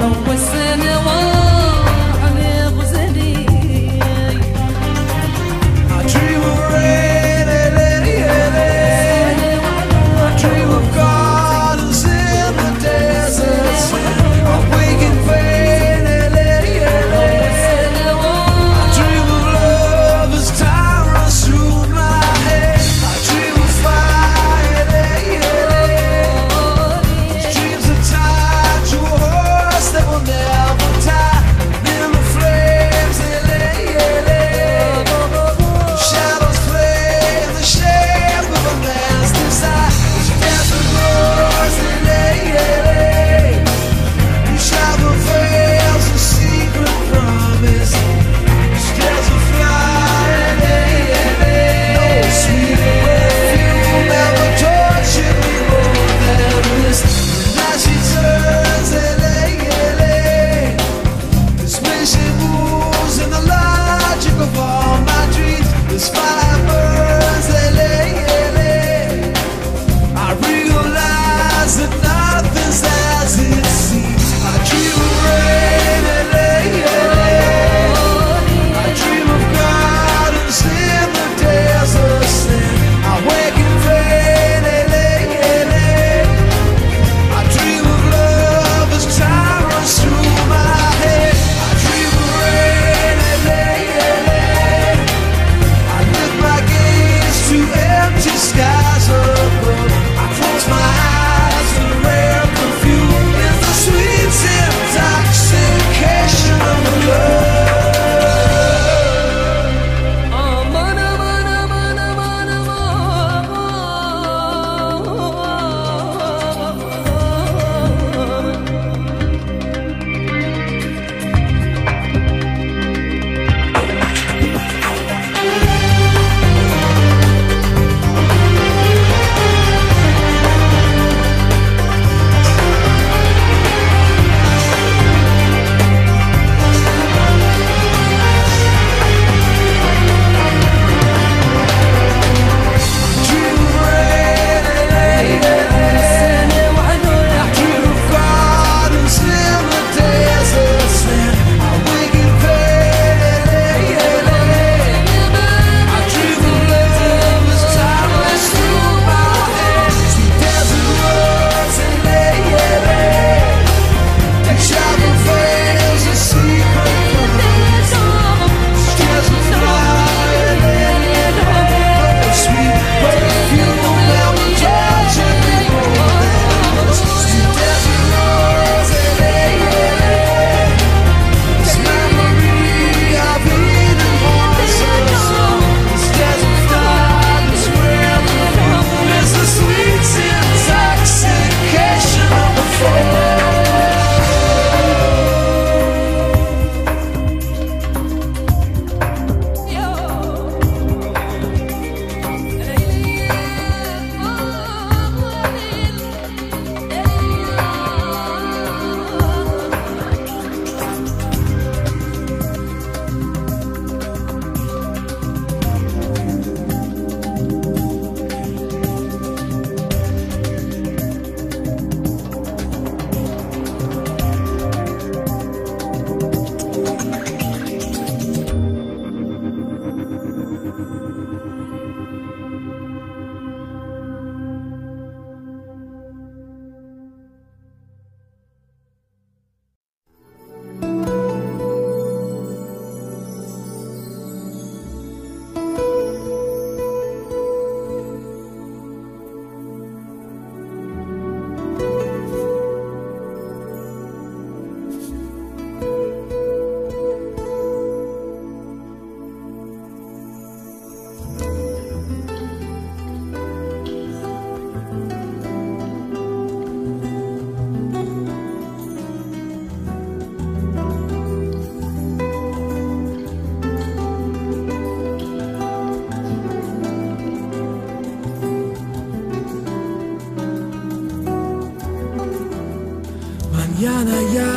mañana ya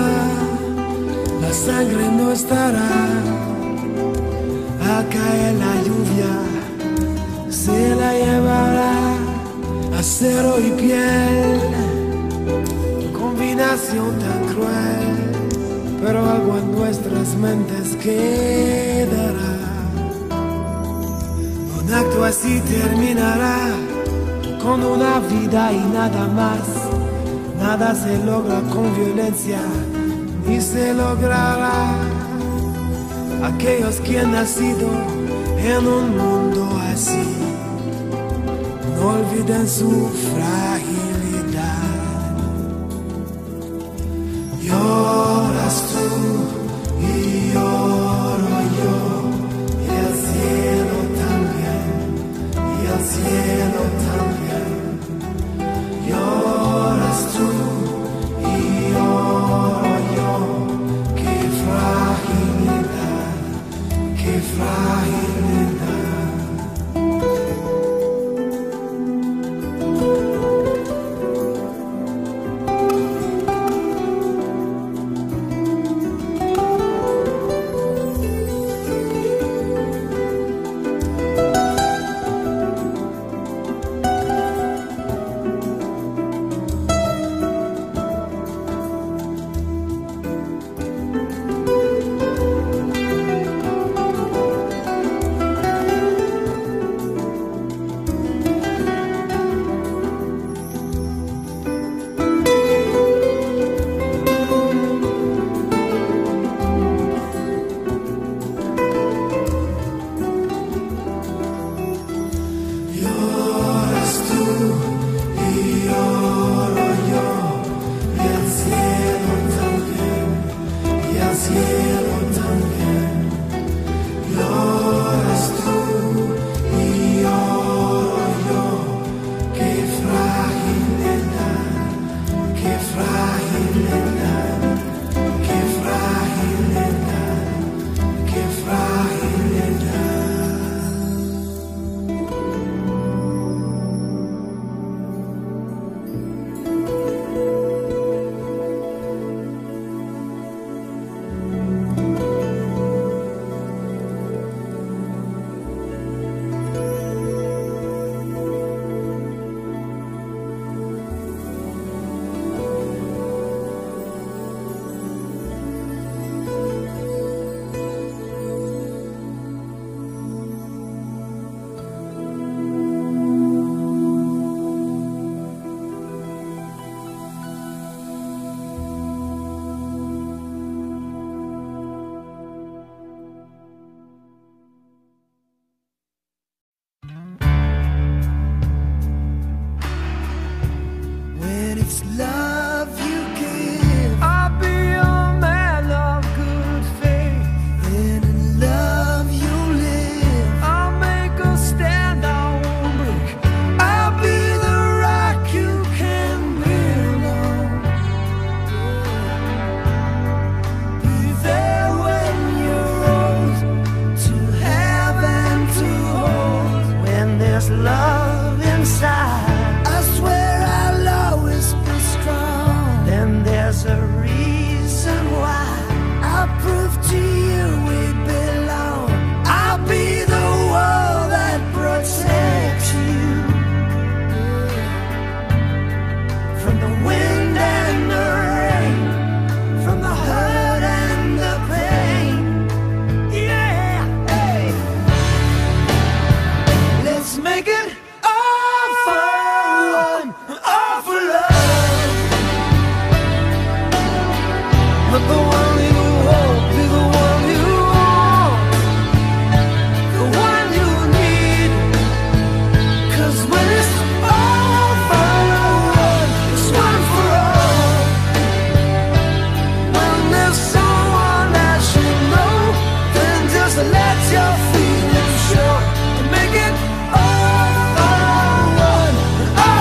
la sangre no estará. Al caer la lluvia se la llevará acero y piel. Con combinación tan cruel, pero algo en nuestras mentes quedará. Un acto así terminará con una vida y nada más. Nada se logra con violencia, ni se logrará. Aquellos que han nacido en un mundo así, no olviden su fragilidad. Lloras tú y lloro yo, y el cielo también, y el cielo también. Lloras tú y lloro yo, qué fragilidad, qué fragilidad.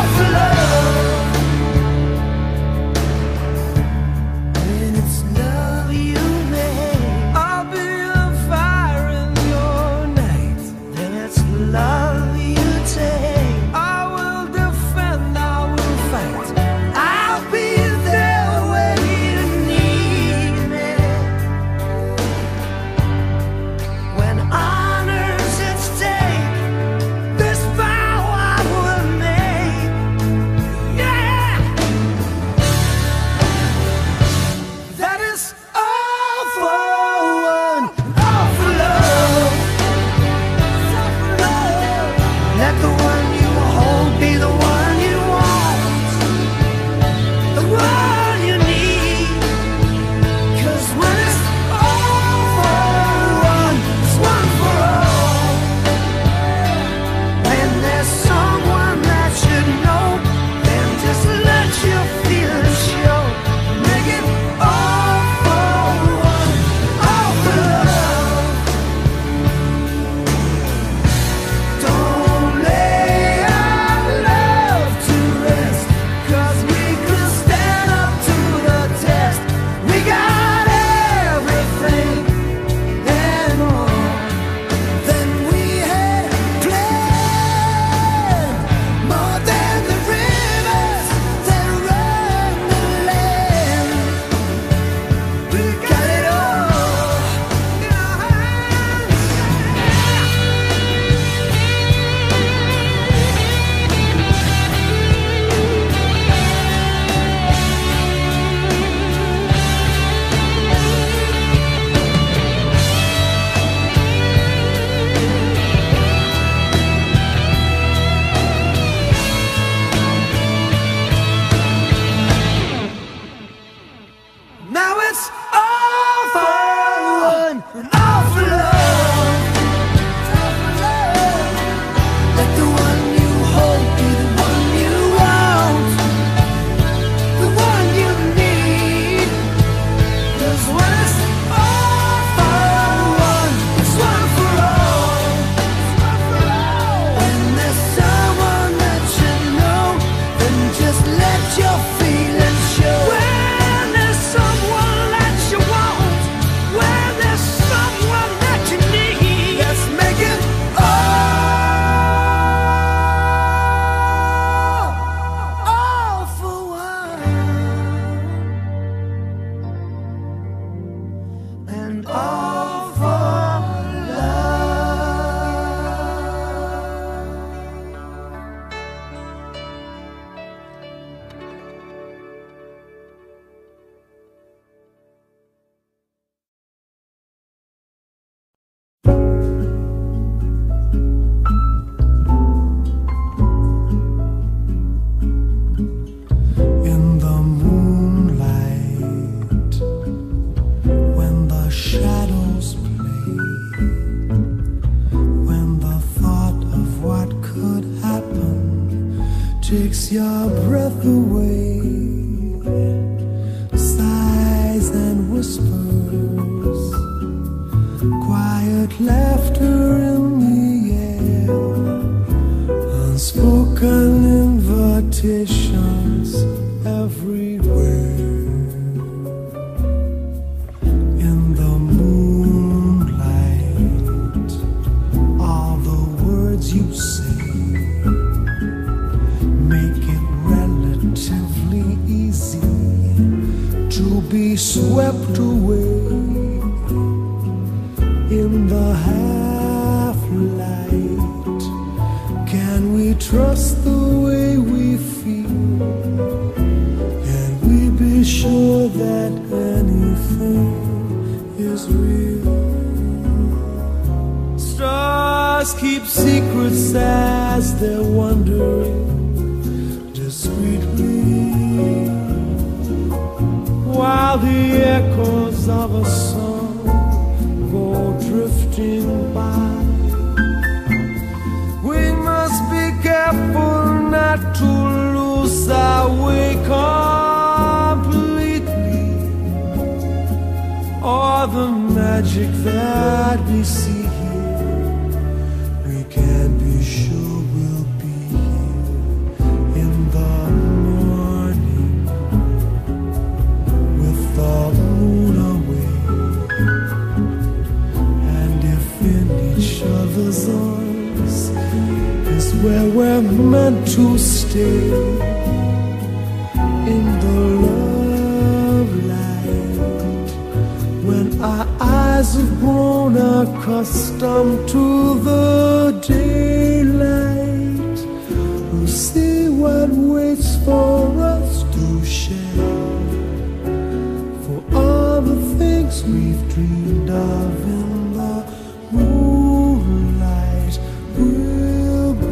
When it's love. to be swept away in the half light. Can we trust the way we feel? Can we be sure that anything is real? Stars keep secrets as they're wandering discreetly, while the echoes of a song go drifting by. We must be careful not to lose our way completely, or the magic that we see here, we can't be sure we'll be here in the morning with the moon away. And if in each other's arms is where we're meant to stay, in the love light, when our eyes have grown accustomed to the daylight, we'll see what waits for us to share, for all the things we've dreamed of in the moonlight will be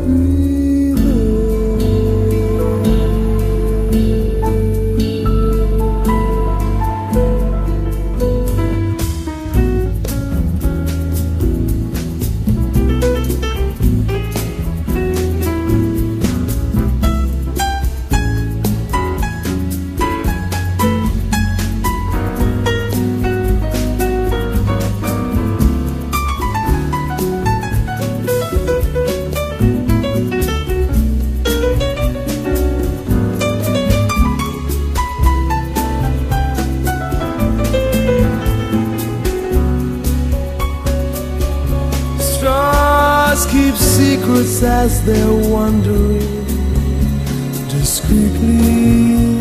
keep secrets as they're wandering discreetly,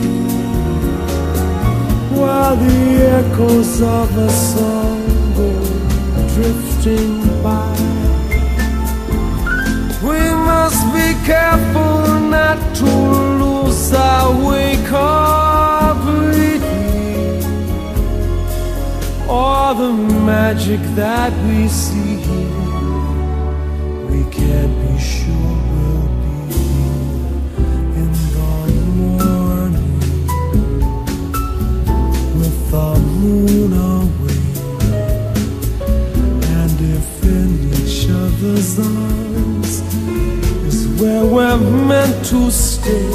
while the echoes of a song go drifting by. We must be careful not to lose our way completely, or the magic that we see here, we can't be sure we'll be here in the morning with the moon away. And if in each other's arms is where we're meant to stay,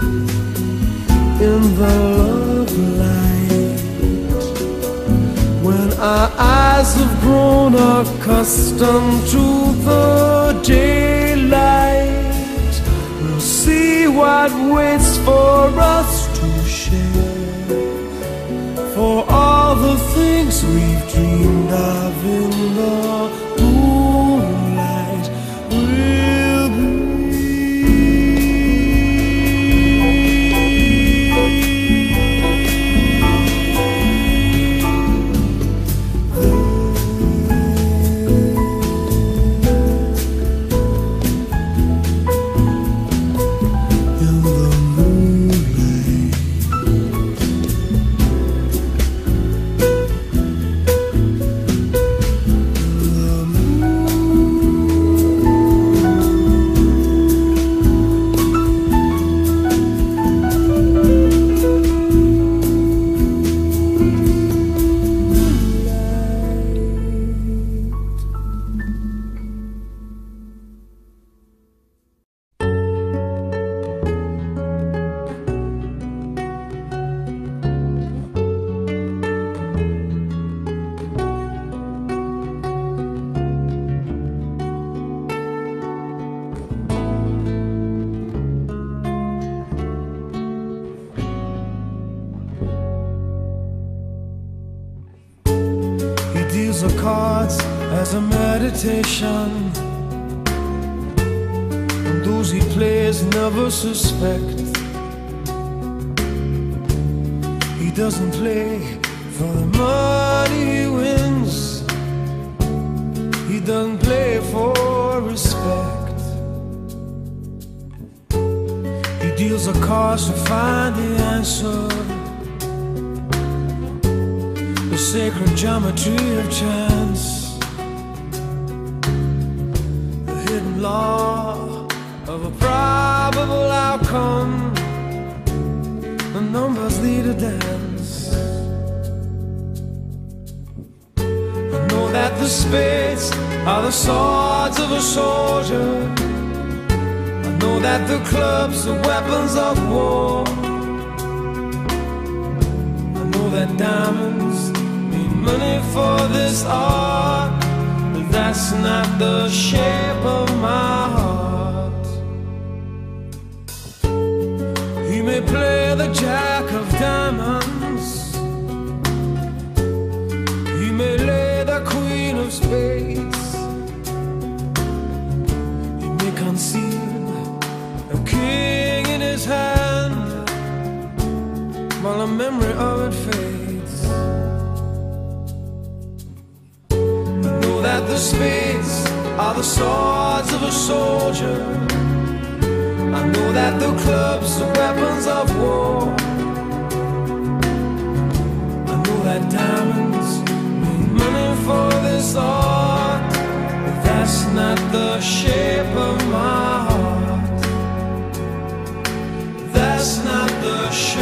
in the love light, when our eyes have grown accustomed to the daylight, we'll see what waits for us to share, for all the things we've dreamed of in the moonlight will be. The cards as a meditation, and those he plays never suspect. He doesn't play for the money he wins. He doesn't play for respect. He deals the cards to find the answer, the sacred geometry of chance, the hidden law of a probable outcome. The numbers lead a dance. I know that the spades are the swords of a soldier. I know that the clubs are weapons of war. I know that diamonds need money for this art, but that's not the shape of my heart. He may play the jack of diamonds, he may lay the queen of spades, he may conceal a king in his hand while the memory of it fades. I know that the spades are the swords of a soldier. I know that the clubs are weapons of war. I know that diamonds need money for this art, but that's not the shape of my heart. That's not the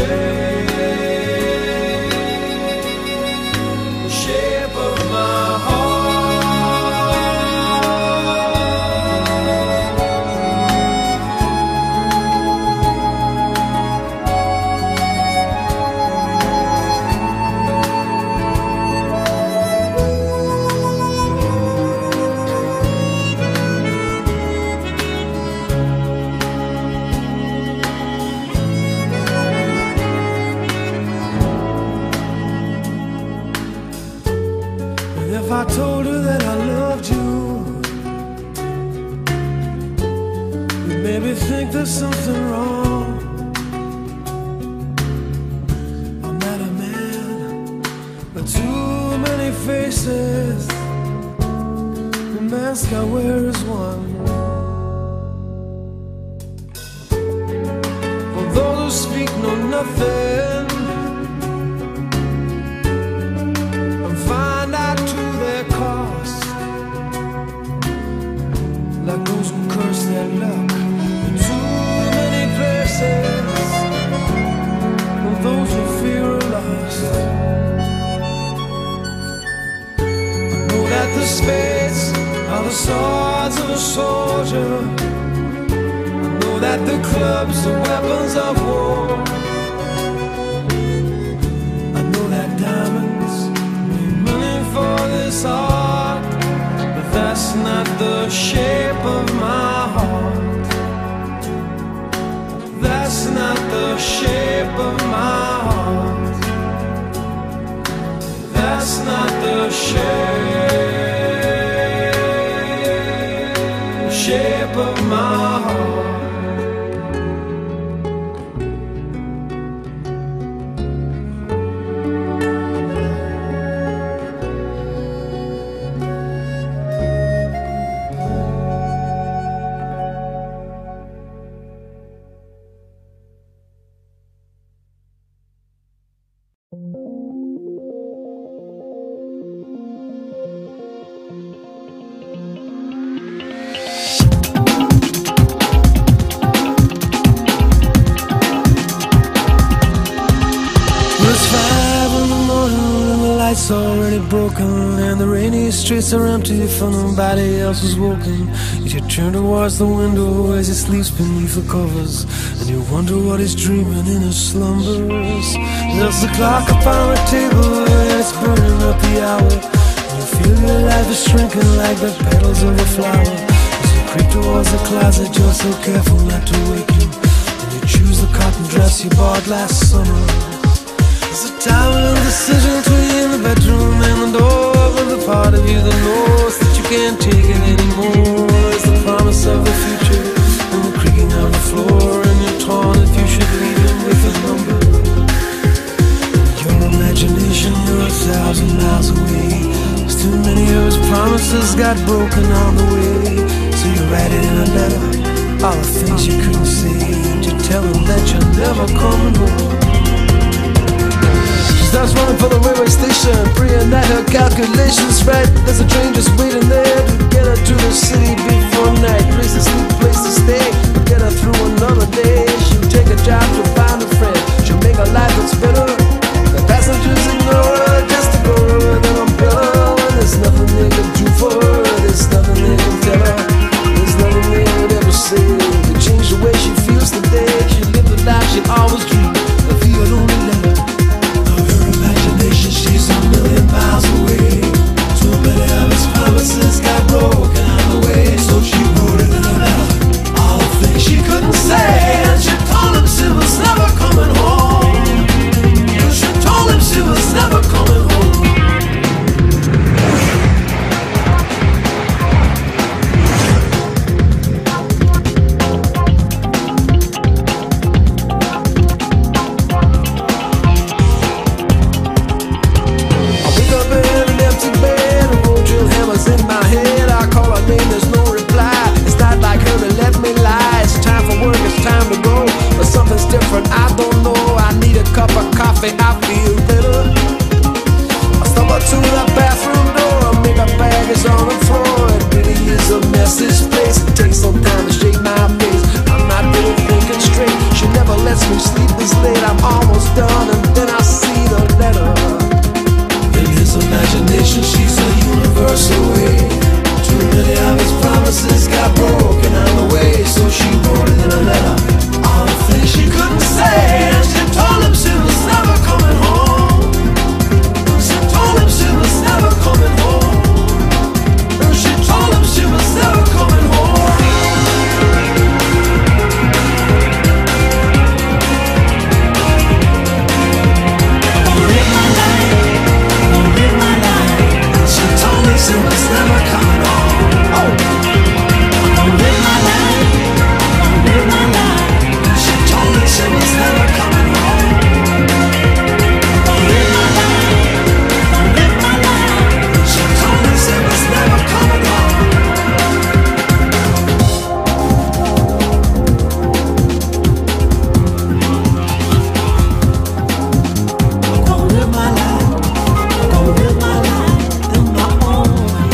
shape of my heart. If I told her that I loved you, you'd maybe think there's something wrong. I'm not a man, but too many faces. The mask I wear is one. For those who speak know nothing, like those who curse their luck in too many places, and those who fear are lost. I know that the spades are the swords of a soldier. I know that the clubs are weapons of war. I know that diamonds need money for this art, but that's not the shape of my heart. That's not the shape of my heart. That's not the shape of my heart. It's already broken and the rainy streets are empty, for nobody else is woken. Yet you turn towards the window as he sleeps beneath the covers, and you wonder what he's dreaming in his slumbers. There's the clock upon the table and it's burning up the hour, and you feel your life is shrinking like the petals of a flower. As you creep towards the closet, you're so careful not to wake him, and you choose the cotton dress you bought last summer. It's a time of decision between the bedroom and the door, but the part of you that knows that you can't take it anymore. It's the promise of the future and the creaking of the floor, and you're torn if you should leave him with a number. You're imagination, you're 1,000 miles away. There's too many of his promises got broken on the way. So you write it in a letter, all the things you couldn't say. And you tell him that you're never coming home. She starts running for the railway station, praying that her calculations right. There's a train just waiting there to get her to the city before night. Place to sleep, place to stay, get her through another day. She'll take a job to find a friend, she'll make her life that's better. The passengers ignore her just to go with an umbrella. When there's nothing they can do for her, there's nothing they can tell her, there's nothing they would ever say to change the way she feels today. She lived the life she always dreamed, if he had only let her. Her imagination, she's a million miles away. Too many of his promises got broken on the way. So she wrote it in a letter, all the things she couldn't say. And she told him she was never coming home. She told him she was never coming home. Different, I don't know, I need a cup of coffee, I feel better. I stumble to the bathroom door, make a bag is on the floor. It really is a mess, this place. It takes some time to shake my face, I'm not really thinking straight. She never lets me sleep this late, I'm almost done and then I see the letter. In his imagination, she's a universal way. Too many of his promises got broken on the way. So she wrote it in a letter, all the things she couldn't say. And she told him she was never coming home. She told him she was never coming home. And she told him she was never coming home. I wanna live my life, I wanna live my life. And she told me she was never coming home. Oh, I wanna live my life, I wanna live my life. She was never coming home. I live my life, I live my life. She told me she was never coming home. I'm gonna live my life, I'm gonna live my life in my own way.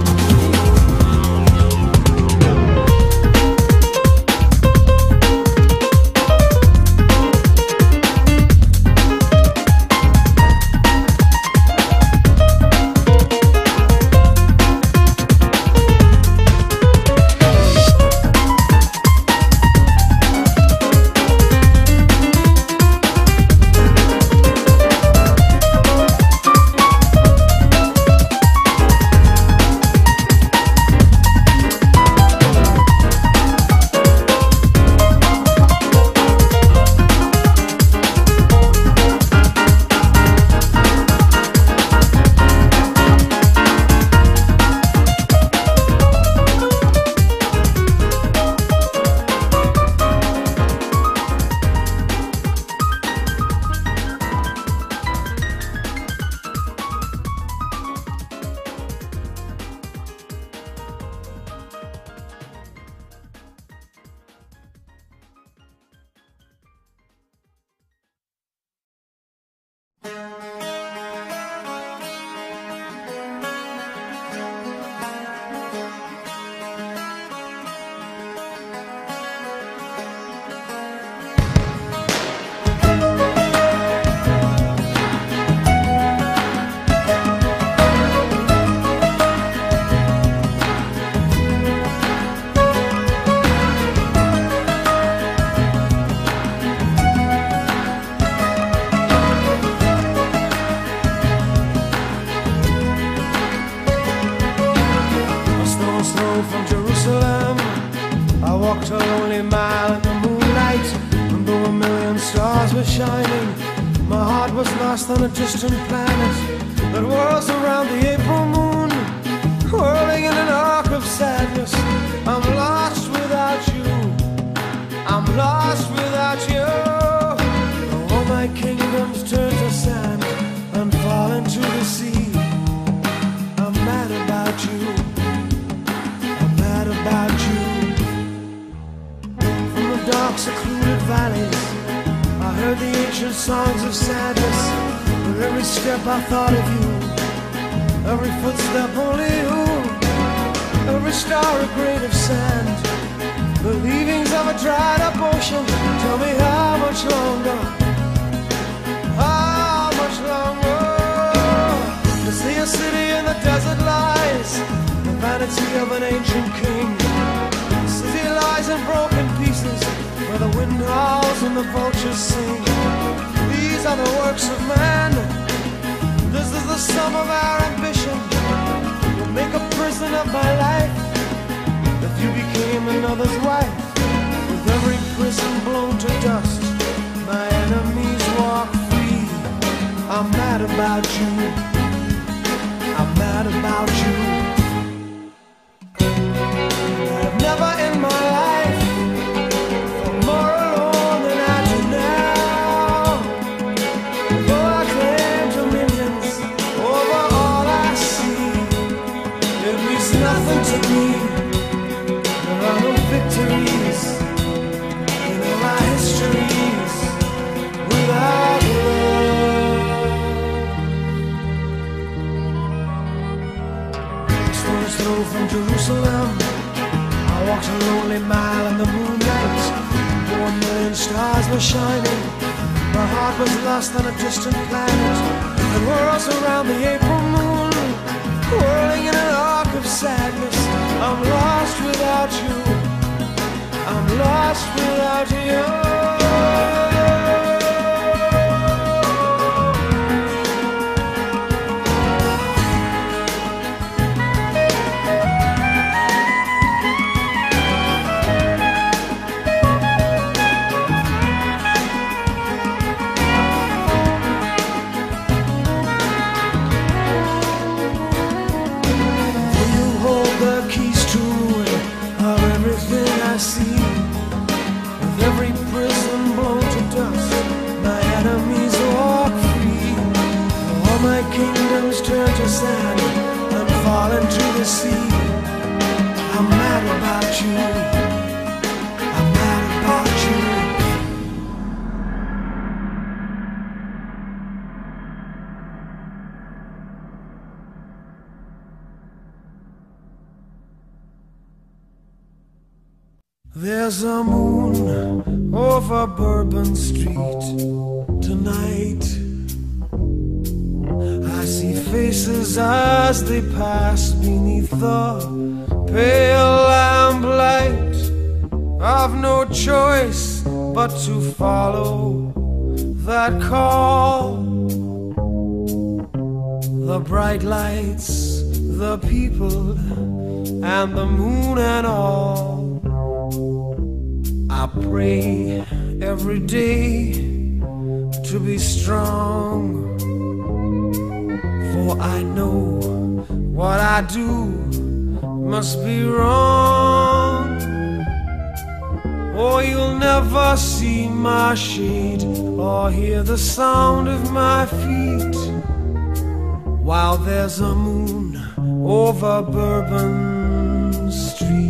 walked a lonely mile in the moonlight, and though a million stars were shining, my heart was lost on a distant planet that whirls around the April moon, whirling in an arc of sadness. I'm lost without you, I'm lost without you. All my kingdoms turn to sand, and Every step I thought of you, every footstep only you, every star a grain of sand, the leavings of a dried up ocean. Tell me how much longer, how much longer? To see a city in the desert lies, the vanity of an ancient king. The city lies in broken pieces, where the wind howls and the vultures sing. These are the works of man, this is the sum of our ambition. You'll make a prison of my life if you became another's wife. With every prison blown to dust, my enemies walk free. I'm mad about you, I'm mad about you. I've never in my life felt more alone than I do now. Though I claim dominions over all I see, it means nothing to me. There are no victories in all our histories without love. Stone's throw from Jerusalem, I walked a lonely mile in the moonlight. 1 million stars were shining, my heart was lost on a distant planet. And whirls around the April moon, whirling in an arc of sadness. I'm lost without you, I'm lost without you. I see, with every prison blown to dust, my enemies walk free. All my kingdoms turn to sand and fall into the sea. I'm mad about you, I'm mad about you. There's a moon over Bourbon Street tonight. I see faces as they pass beneath the pale lamplight. I've no choice but to follow that call. The bright lights, the people, and the moon and all. I pray every day to be strong, for I know what I do must be wrong. Or you'll never see my shade or hear the sound of my feet while there's a moon over Bourbon Street.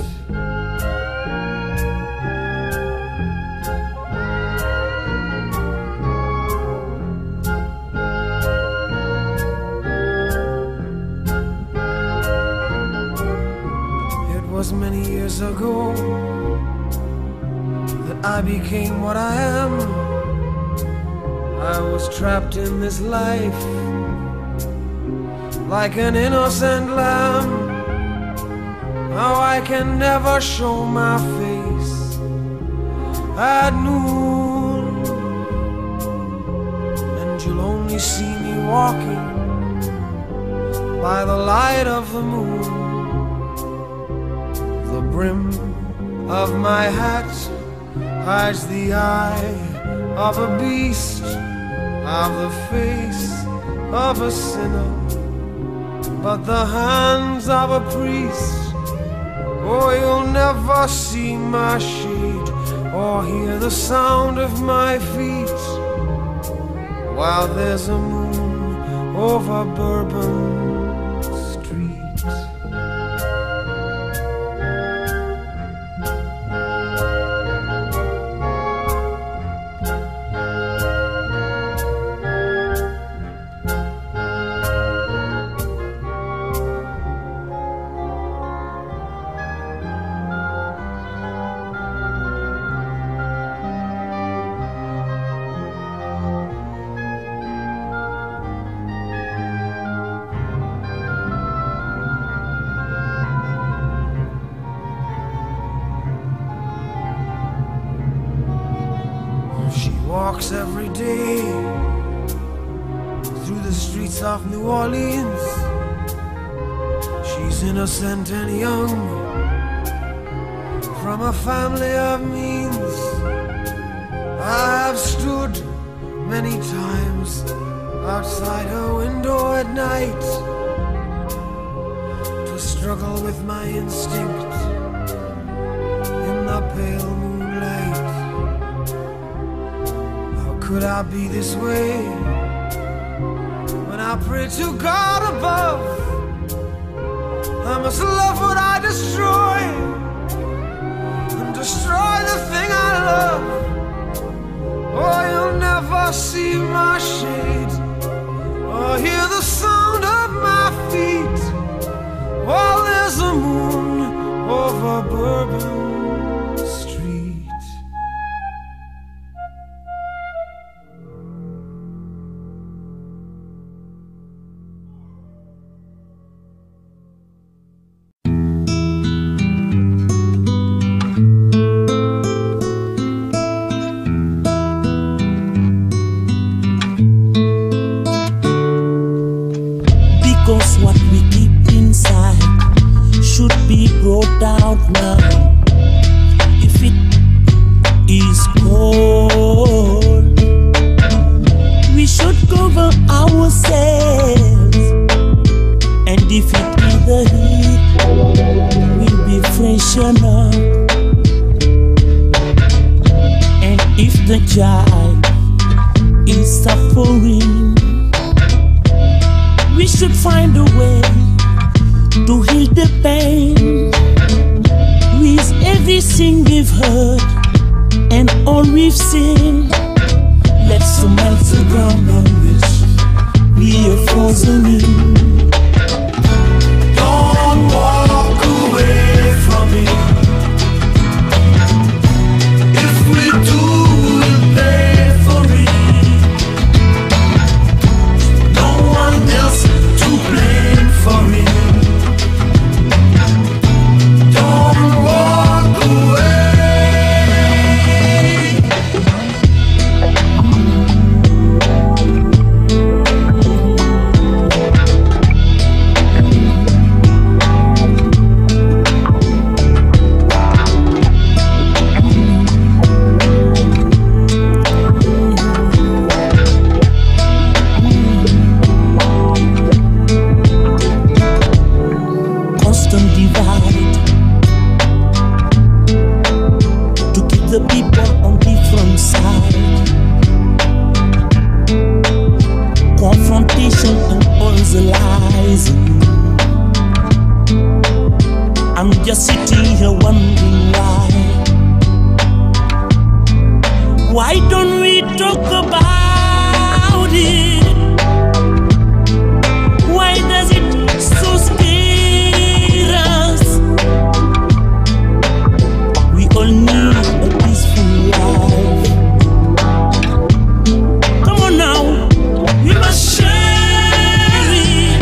Was many years ago that I became what I am. I was trapped in this life like an innocent lamb. Now I can never show my face at noon, and you'll only see me walking by the light of the moon. The brim of my hat hides the eye of a beast, of the face of a sinner, but the hands of a priest. Oh, you'll never see my shade or hear the sound of my feet while there's a moon over Bourbon Street. streets of New Orleans. She's innocent and young, from a family of means. I have stood many times outside her window at night to struggle with my instinct in the pale moonlight. How could I be this way when I pray to God above? I must love what I destroy and destroy the thing I love. Oh, you'll never see my shade or hear the sound of my feet while there's a moon over Bourbon Street. Because what we keep inside should be brought out now. If it is cold, we should cover ourselves. And if it is the heat, we'll be freshen up. And if the child is suffering, we should find a way to heal the pain with everything we've heard and all we've seen. Let's melt the ground on which we are frozen in. Don't walk away from me. If we do, we'll pay for it. No one else to blame for it. Don't walk away. Constant divide to keep the people on different sides. Confrontation and all the lies. I'm just sitting here wondering why. Why don't we talk about it? Why does it so scare us? We all need a peaceful life. Come on now, we must share it.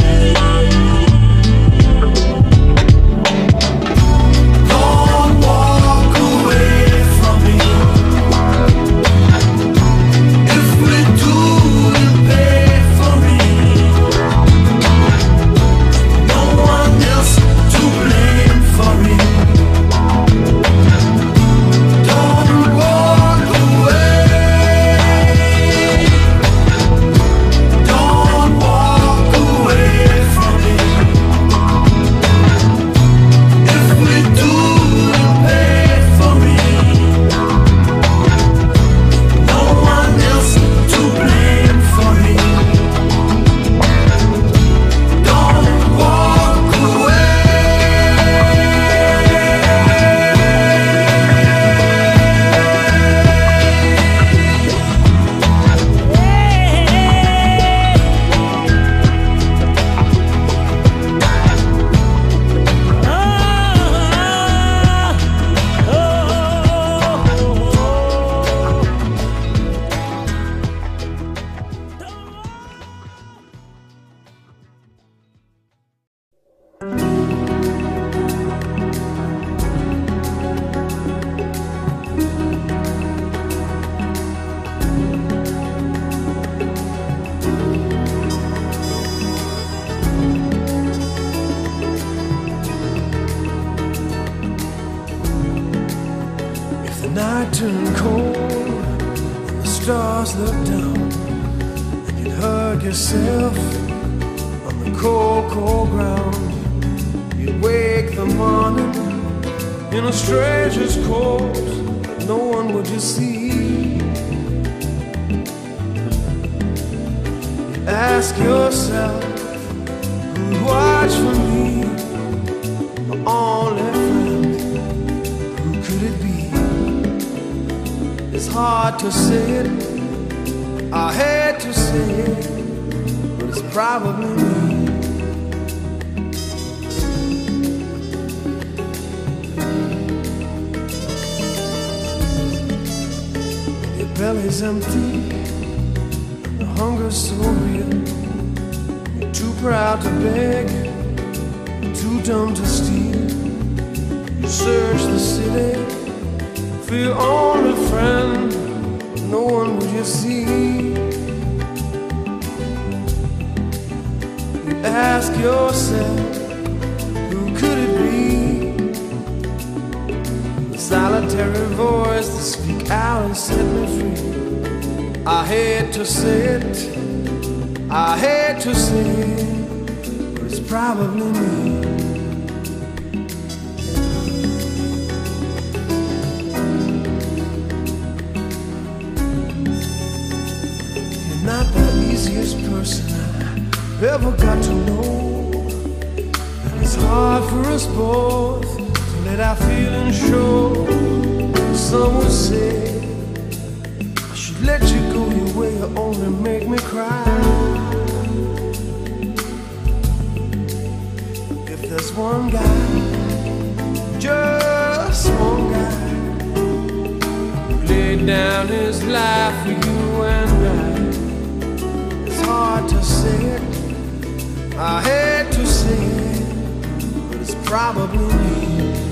Don't walk away from me. If we turned cold and the stars looked down, and you'd hug yourself on the cold, cold ground. You'd wake the morning in a stranger's coat, no one would you see. You'd ask yourself, who'd watch for me, my only friend, who could it be? It's hard to say it, I hate to say it, but it's probably me. Your belly's empty, and the hunger's so real. You're too proud to beg, too dumb to steal. You search the city for your only friend, no one would you see. You ask yourself, who could it be? The solitary voice that speak out and set me free. I hate to say it, I hate to say it, but it's probably me. Not the easiest person I ever got to know, and it's hard for us both to let our feelings show. Some would say I should let you go your way, you only make me cry. If there's one guy, just one guy, who laid down his life for you and I, hard to say it, I hate to say it, but it's probably me.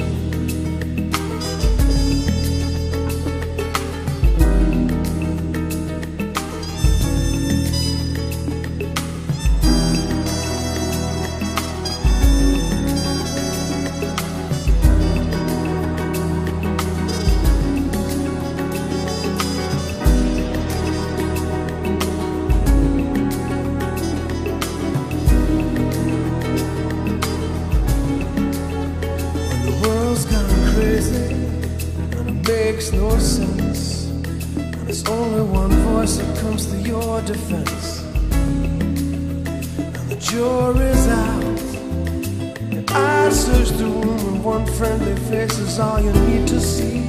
No sense, and there's only one voice that comes to your defense, and the jury's out, and I search the room, and one friendly face is all you need to see.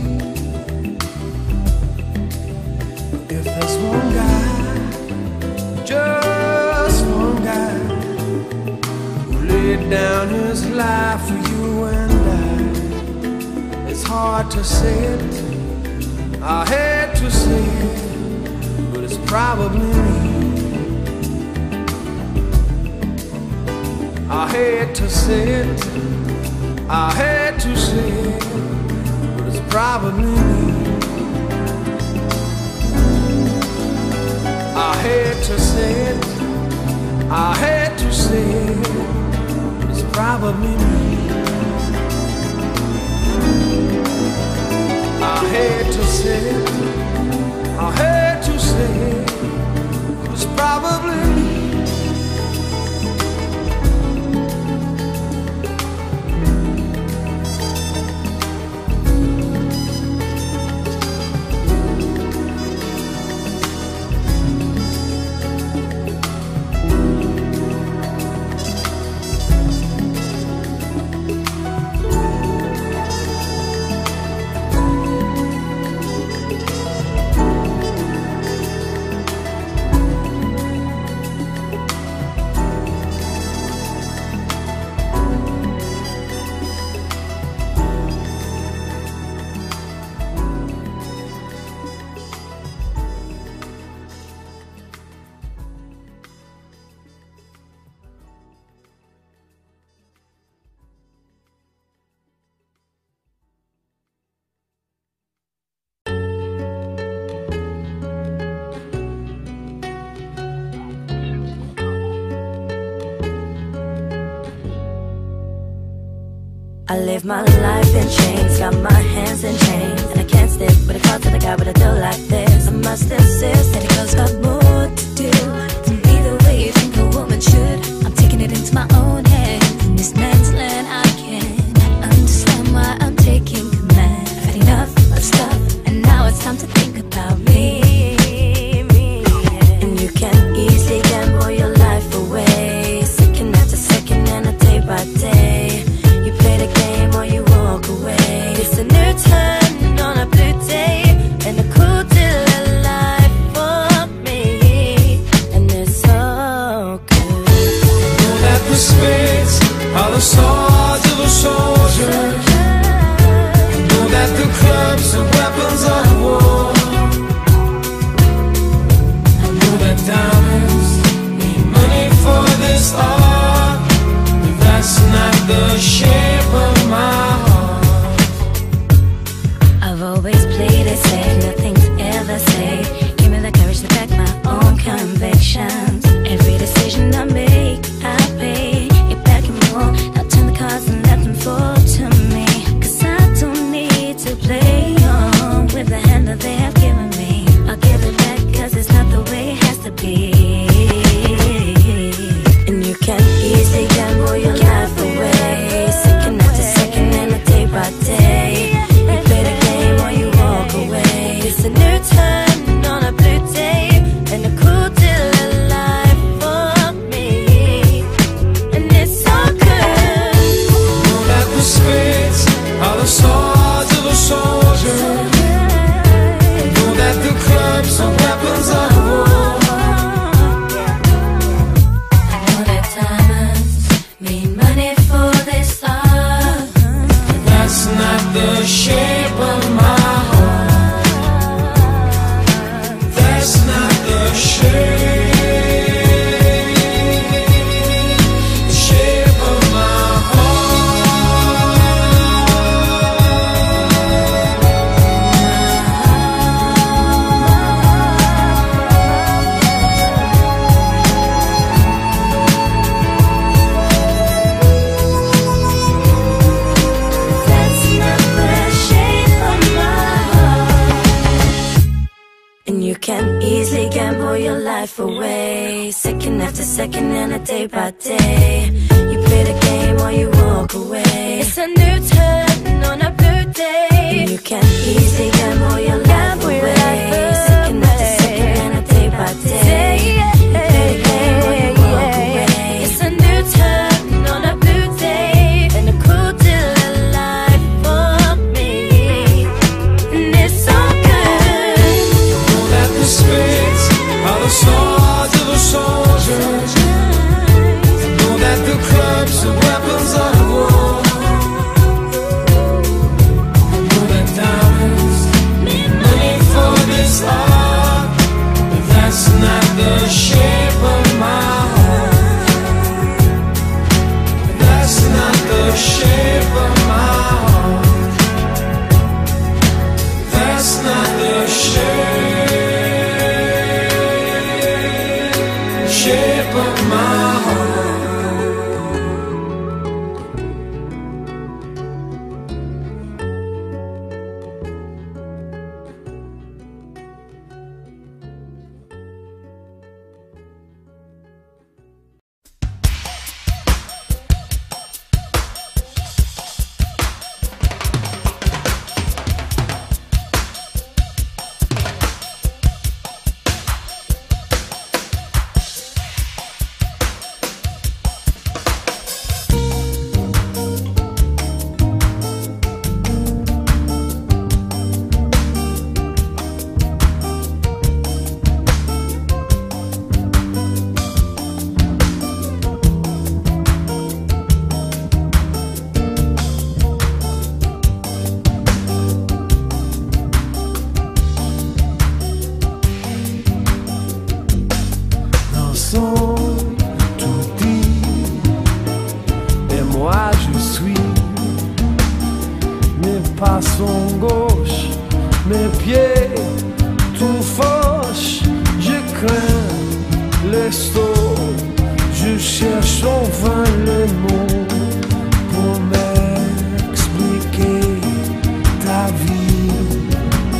If there's one guy, just one guy, who laid down his life for you and I, it's hard to say it, I hate to say it, but it's probably me. I hate to say it, I hate to say it, but it's probably me. I hate to say it, I hate to say it, but it's probably me. I hate to say it, I hate to say it, but it's probably me. I live my life in chains, got my hands in chains, and I can't stick with a call to the guy with a deal like this. I must insist that the girl's got more to do to be the way you think a woman should. I'm taking it into my own hands. In this man's land, I can't understand why I'm taking command. I've had enough of stuff, and now it's time to think about me. And you can easily gamble your life away, second after second and a day by day. You play the game or you walk away. It's a new turn on a blue day and a cool deal of life for me, and it's so good. Know that the spades are the swords of a soldier. Know that the clubs are weapons of war. I know that diamonds need money for this art, but that's not the shape of my heart. I've always played it safe, nothing to ever say. Give me the courage to back my own convictions. Every decision I make, I pay it back and more. Now turn the cards and let them fall to me, 'cause I don't need to play on with the hand that they have given me. I'll give it back 'cause it's not the way it has to be. And you can easily gamble your life away, second after second and a day by day. You play the game or you walk away. It's a new turn on a blue day and a cool deal of life for me, and it's so good. Know that the spades are the swords of a soldier. Know that the clubs are weapons of war. I know that diamonds mean money for this art, But that's not the shape of my heart. That's not the shape of my that's not the shape of my heart. And you can easily gamble your life away, second after second and a day by day. You play the game or you walk away. It's a new turn on a blue day. And you can easily gamble your life away, second after second and a day by day. You play the game or you walk away. It's a new turn on a blue day and a cool deal of life for me, and it's so good. Know that the spades are the swords of a soldier. Know that the clubs are weapons of war. Know that diamonds need money for this art, but that's not the shape of my heart. That's not the shape of my heart. That's not the shape of my heart. Tout dit, et moi je suis. Mes pas sont gauche, mes pieds tout fauche. Je crains les sauts, je cherche enfin les mots pour m'expliquer ta vie.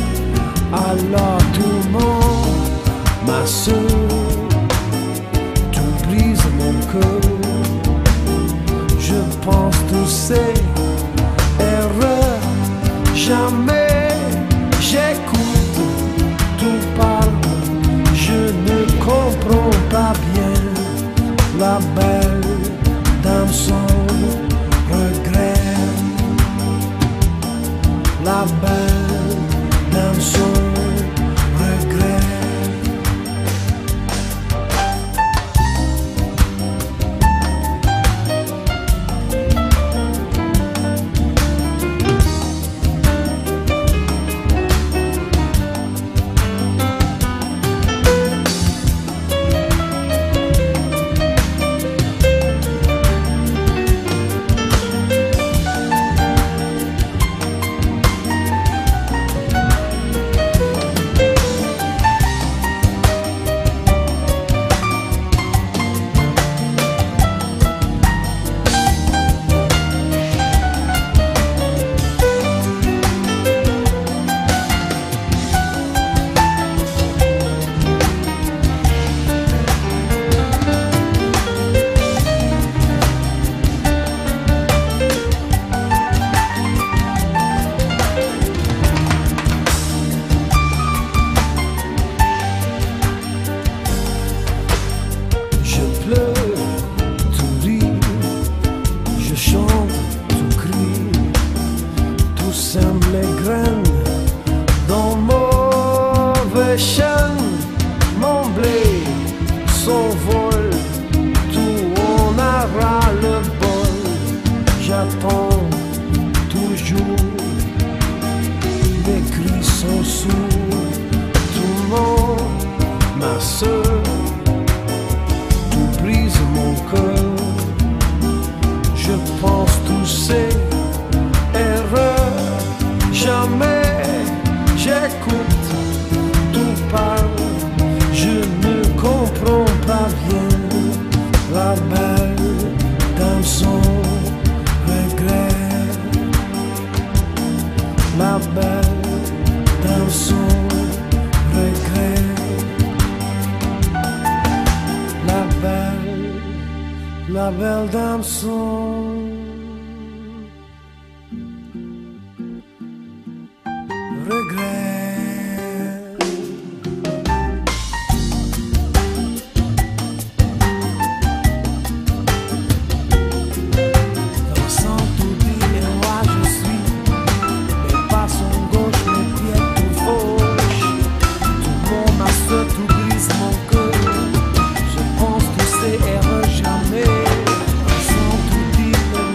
cœur. Je pense tous ces erreurs. Jamais j'écoute, tout parle. Je ne comprends pas bien. La belle dame sans regret. La belle dame sans regret. Mon blé s'envole, tout on aura le bol. J'attends toujours, les cris sont sourds. Tout le monde, ma soeur, tout brise mon cœur. Je pense tous ces erreurs. Jamais j'écoute, tout parle. Je ne comprends pas bien. La belle dame sans regret. La belle dame sans regret. La belle dame sans regret. Sans tout dire,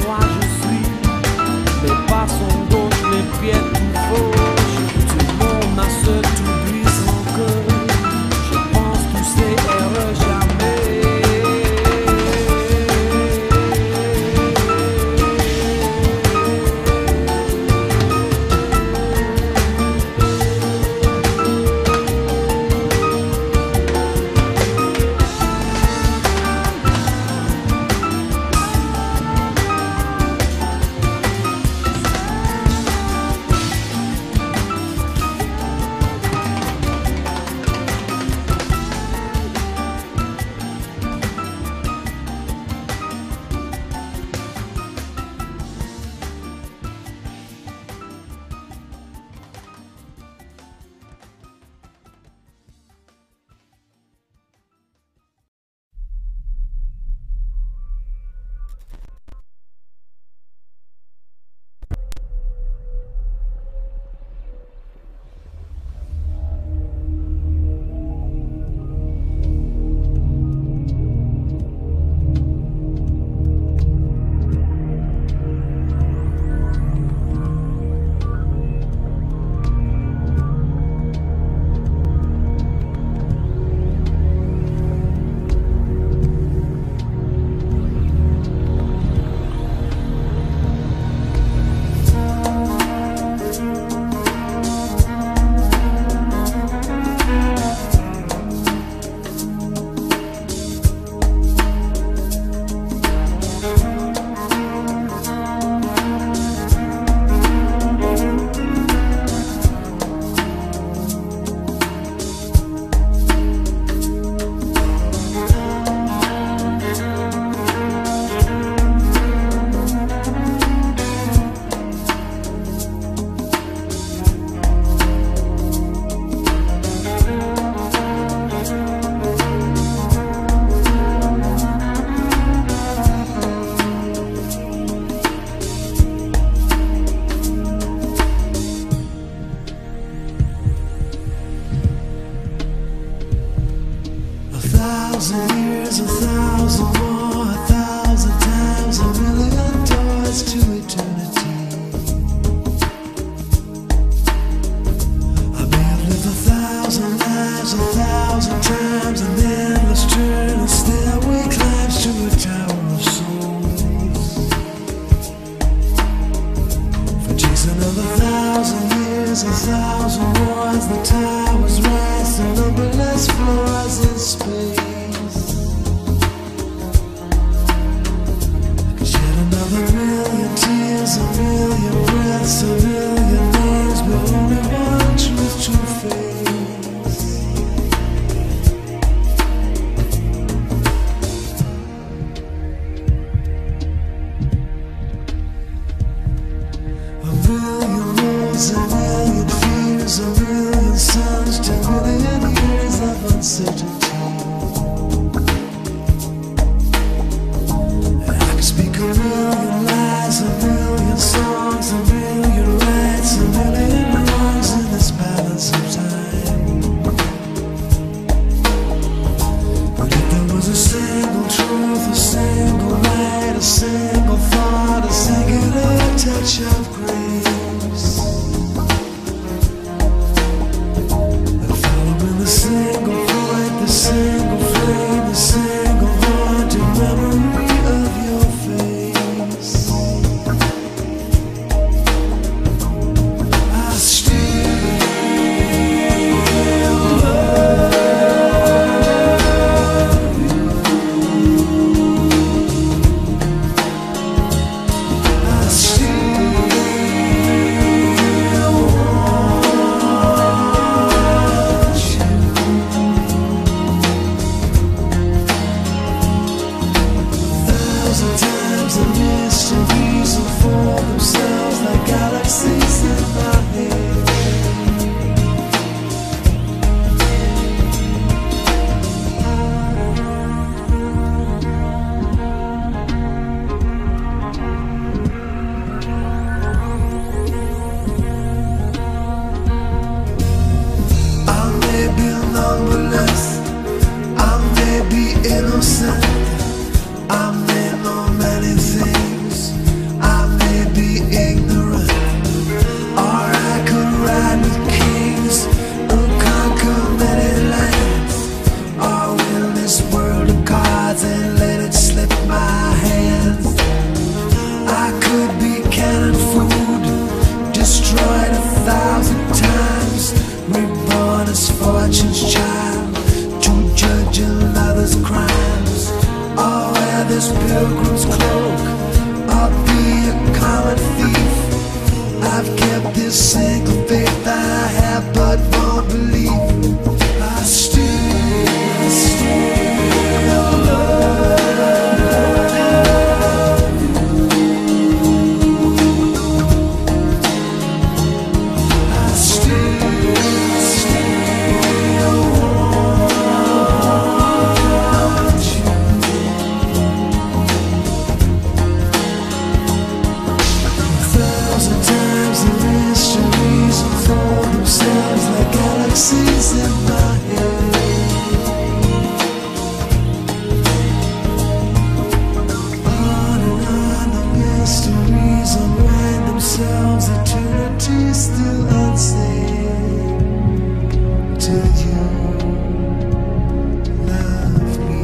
thousand times the mysteries unfold themselves like galaxies in my head. Innocent, I may know many things, I may be ignorant, or I could ride with kings and conquer many lands, or win this world of cards and let it slip my hands. I could be cannon food, destroyed 1,000 times, reborn as fortune's child to judge another's crimes, or wear this pilgrim's cloak, or be a common thief. I've kept this single faith I have but won't believe. I still galaxies in my head. On and on the mysteries unwind themselves, eternity still unsaid. Till you love me.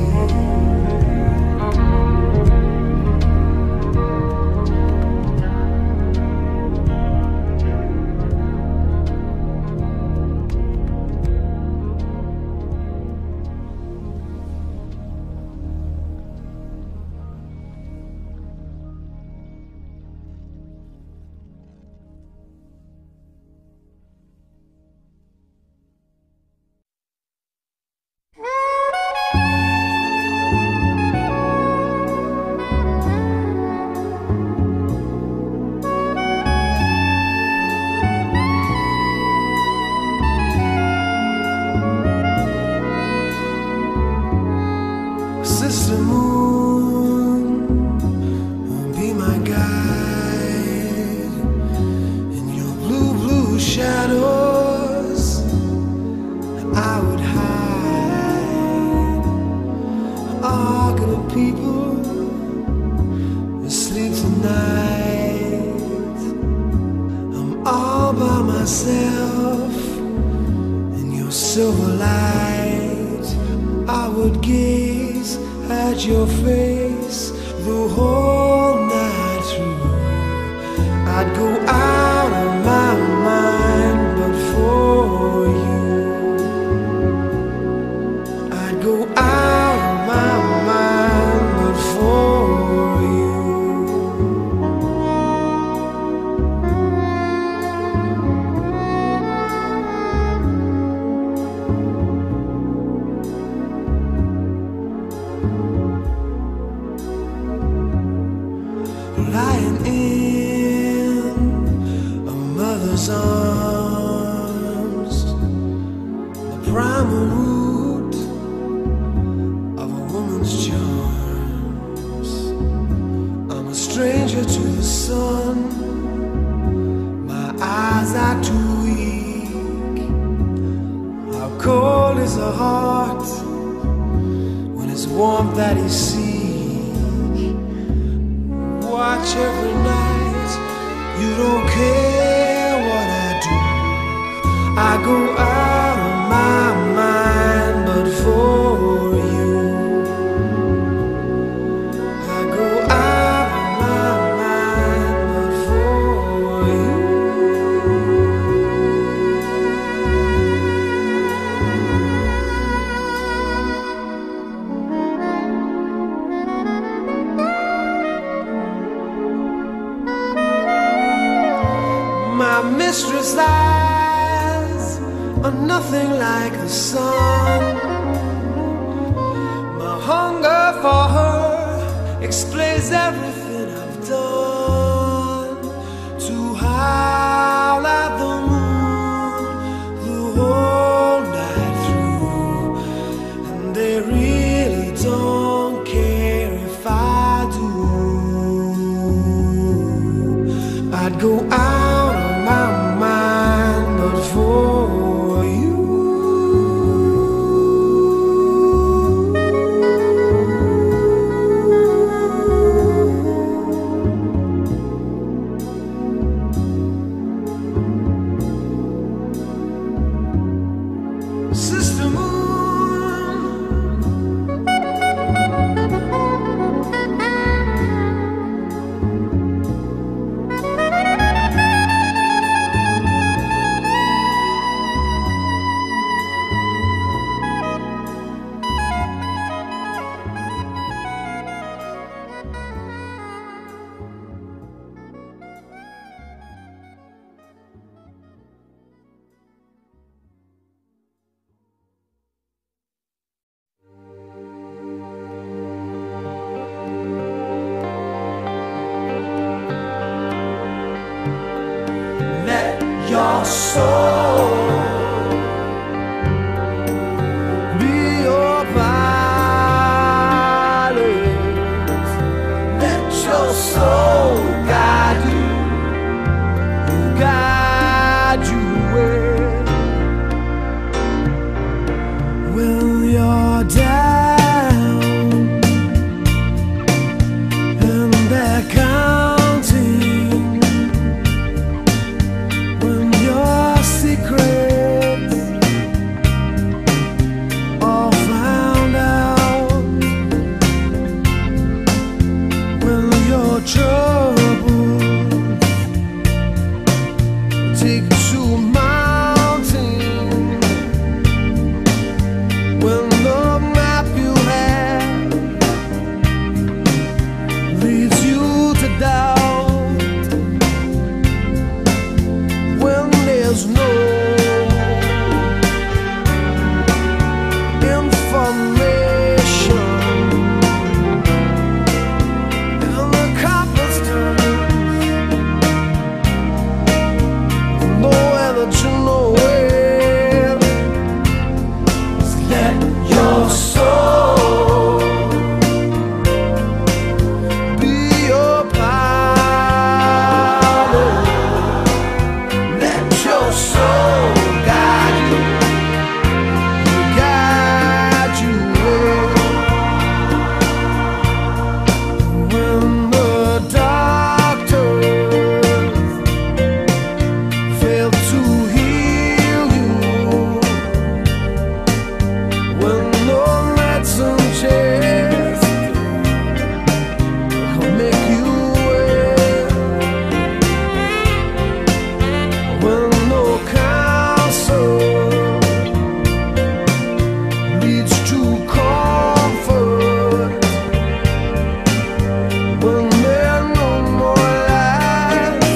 Sister Moon will be my guide in your blue, blue shadows. I would hide, arcing of people asleep tonight. I'm all by myself in your silver light. I would gaze at your face the whole night through. I'd go out of my mind but for you. I'd go out of my mind but for you. Lying in a mother's arms, the primal root of a woman's charms. I'm a stranger to the sun, my eyes are too weak. How cold is a heart when it's warmth that he seeks? Watch every night, you don't care what I do. I go out of my mind but for you. I go out of my mind but for you. My mistress' eyes are nothing like the sun. My hunger for her explains everything I've done. To howl at the moon the whole night through, and they really don't care if I do. I'd go out of my mind, but for you. Sister Moon, let your soul be your pilot. Let your soul guide you where. When you're down and they're counting, when your secrets are found out, when your troubles take to mountain, when the map you have leads you to doubt, when there's no information and the compass turns, nowhere that you know where. Just let your soul be your pilot. Let your soul guide you where. When the doctors fail to heal you, when no medicine chest can make you well, when no counsel leads to comfort, when there are no more lies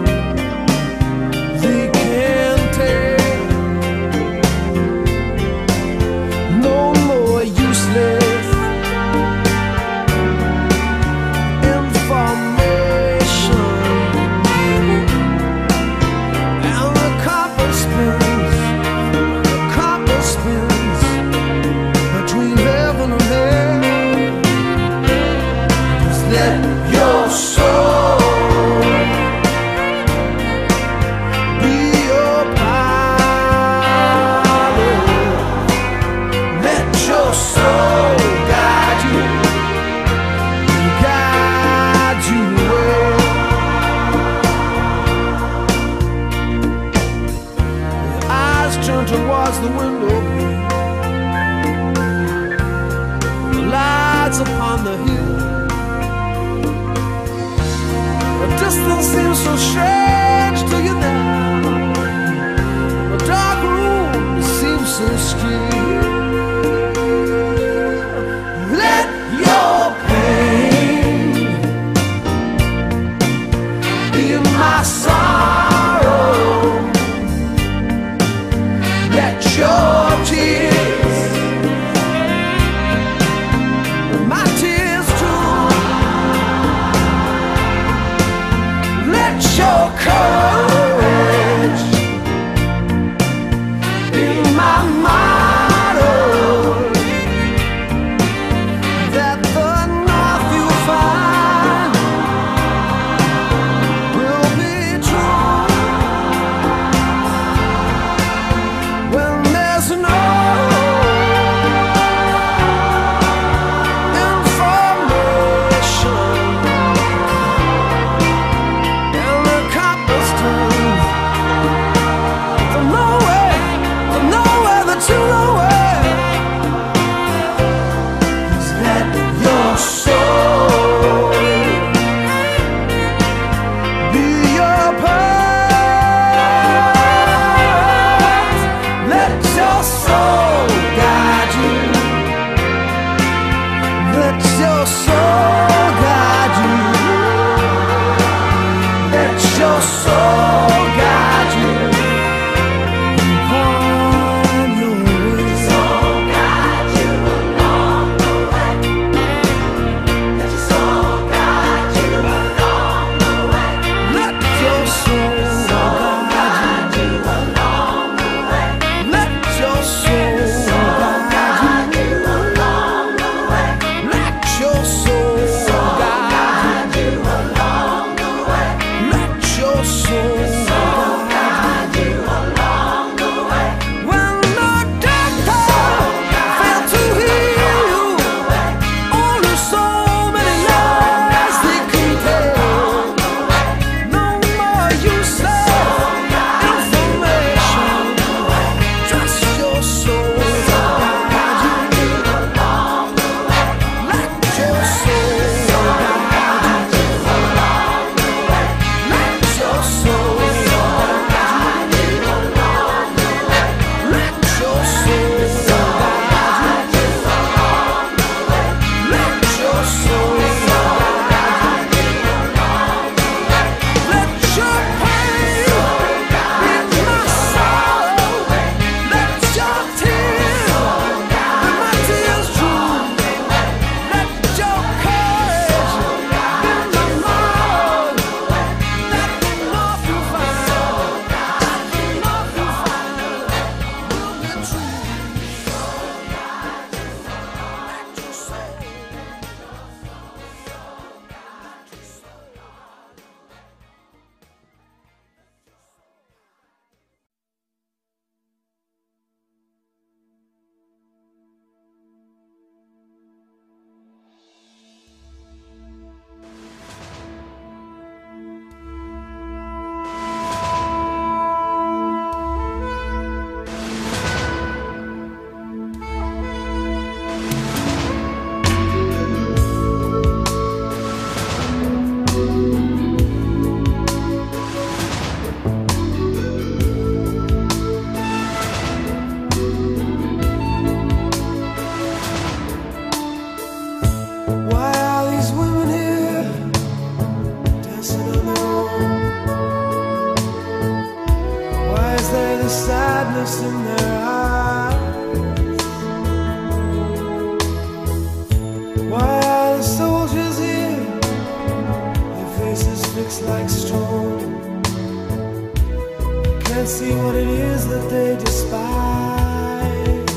they can take, no more useless information, and the compass spins between heaven and hell. Just let your soul be your pilot. Let your soul guide you where. Your eyes turn towards the window, the lights upon the hill. The distance seems so strange to you now. The dark room seems so still. Let your pain be my sorrow. Let your tears, my tears too, sadness in their eyes. Why are the soldiers here? Their faces fixed like stone. Can't see what it is that they despise.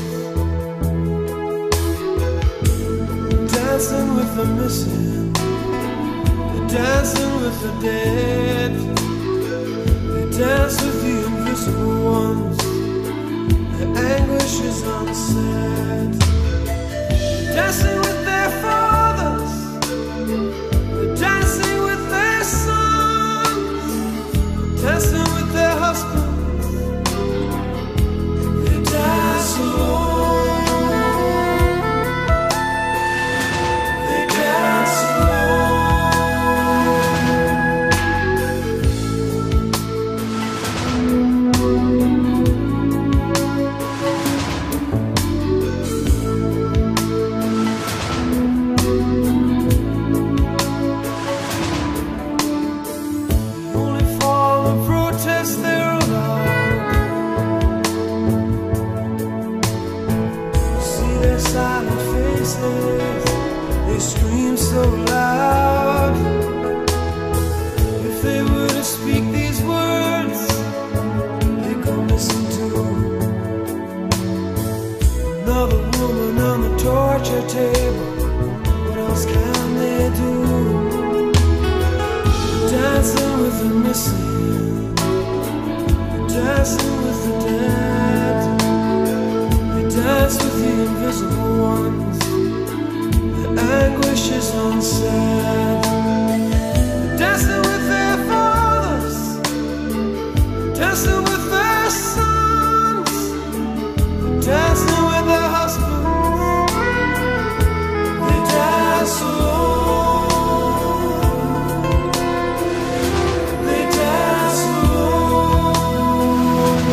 Dancing with the missing, dancing with the dead. They dance with the invisible ones. Their anguish is unsaid. Dancing with their fathers. They're dancing with their sons. Dancing with their husbands. They dance alone. They dance alone. They scream so loud. If they were to speak these words, they could listen to another woman on the torture table. What else can they do? Dancing with the missing, dancing with the dead. They dance with the invisible ones. Anguish is unsaid. Dancing with their fathers, dancing with their sons, dancing with their husbands. They dance alone. They dance alone.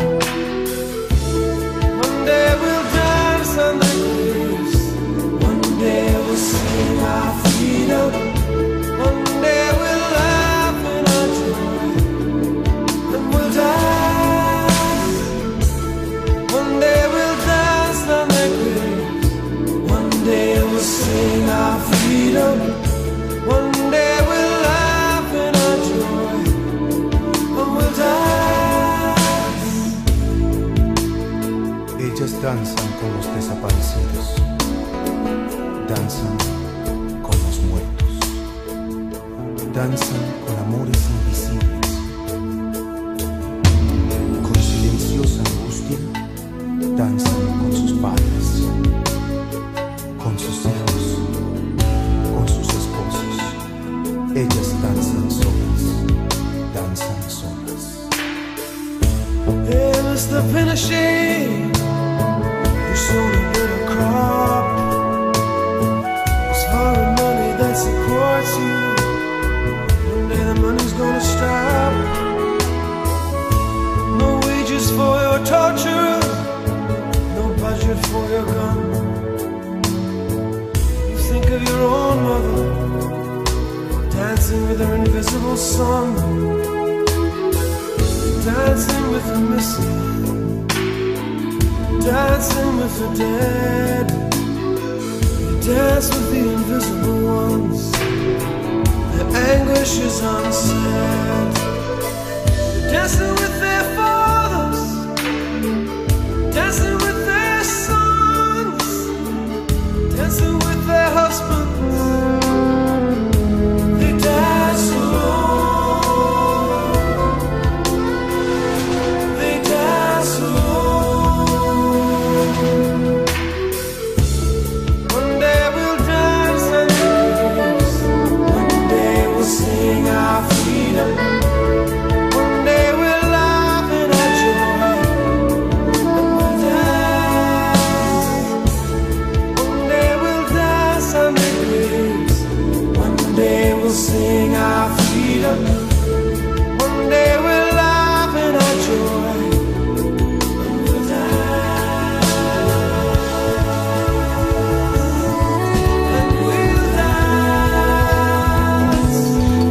One day we'll dance on the graves. One day we'll sing our freedom. One day we'll laugh in our joy. And we'll dance. One day we'll dance on their graves. One day we'll sing our freedom. One day we'll laugh in our joy. And we'll dance. Ellas danzan con los desaparecidos. Danzan con los muertos. Danzan con amores invisibles. Con silenciosa angustia, danzan con sus padres, con sus hijos, con sus esposos. Ellas danzan solas, danzan solas. Hey, Mr. Pinochet, you sold a little crop. Foreign money that supports you. One day the money's gonna stop. No wages for your torturer, no budget for your gun. You think of your own mother, dancing with her invisible son. Dancing with the missing, dancing with the dead. Dance with the invisible ones. Their anguish is unsaid. Dancing with their fathers, dancing with their sons, dancing with their husbands. They dance alone. They dance alone. One day we'll dance on the graves. One day we'll sing our freedom. One day we'll laugh in our joy. And we'll dance. One day we'll dance on the graves. One day we'll sing our freedom. One day we'll laugh in our joy. And we'll dance. And we'll dance.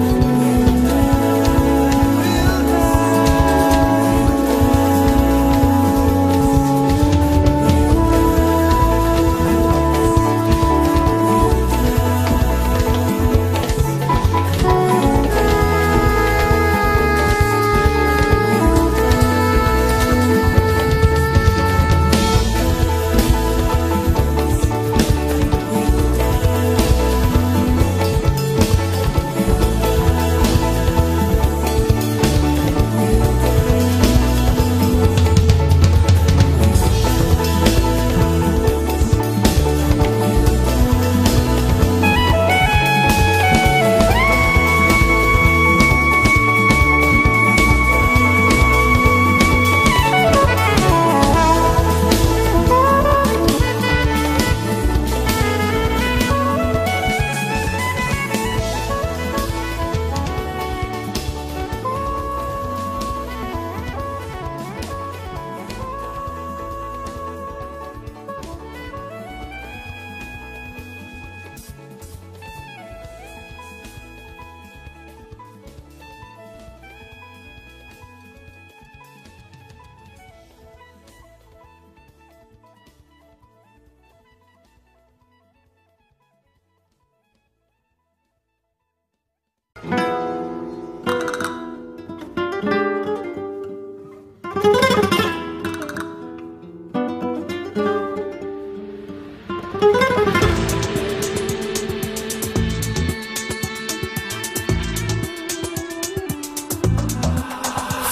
We'll dance. We'll dance.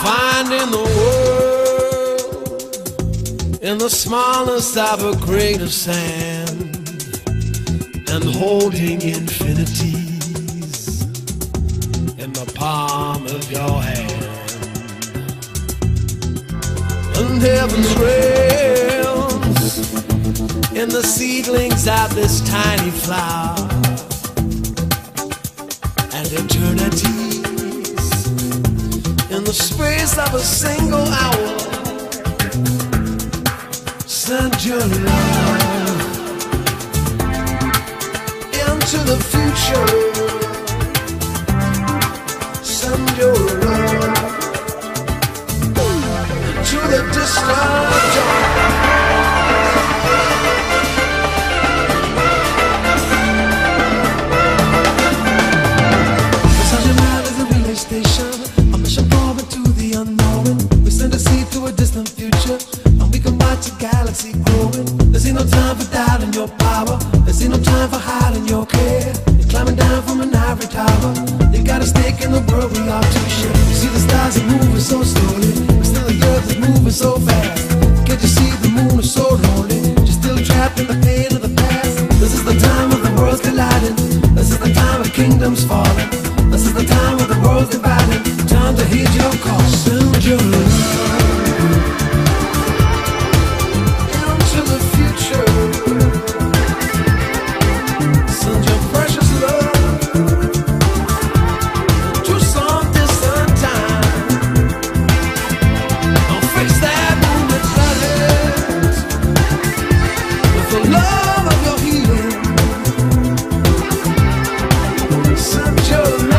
finding the world in the smallest of a grain of sand and holding infinities in the palm of your hand. And heaven's rails in the seedlings of this tiny flower, and eternities in the space of a single hour. Send your love into the future. Send your love into the distant dawn. Station, a mission forward to the unknown. We send a seed to a distant future, and we can watch a galaxy growing. There's ain't no time for doubt in your power. There's ain't no time for hiding your care. You're climbing down from an ivory tower. You got a stake in the world we are to share. You see the stars are moving so slowly, but still the earth is moving so fast. Can't you see the moon is so lonely? You're still trapped in the pain of the past. This is the time of the world's colliding. This is the time of kingdoms falling. This is the time of the world's divided. Time to heed your call. Send your love into the future. Send your precious love to some distant time. Don't fix that moonlit planet with the love of your healing. Send your love.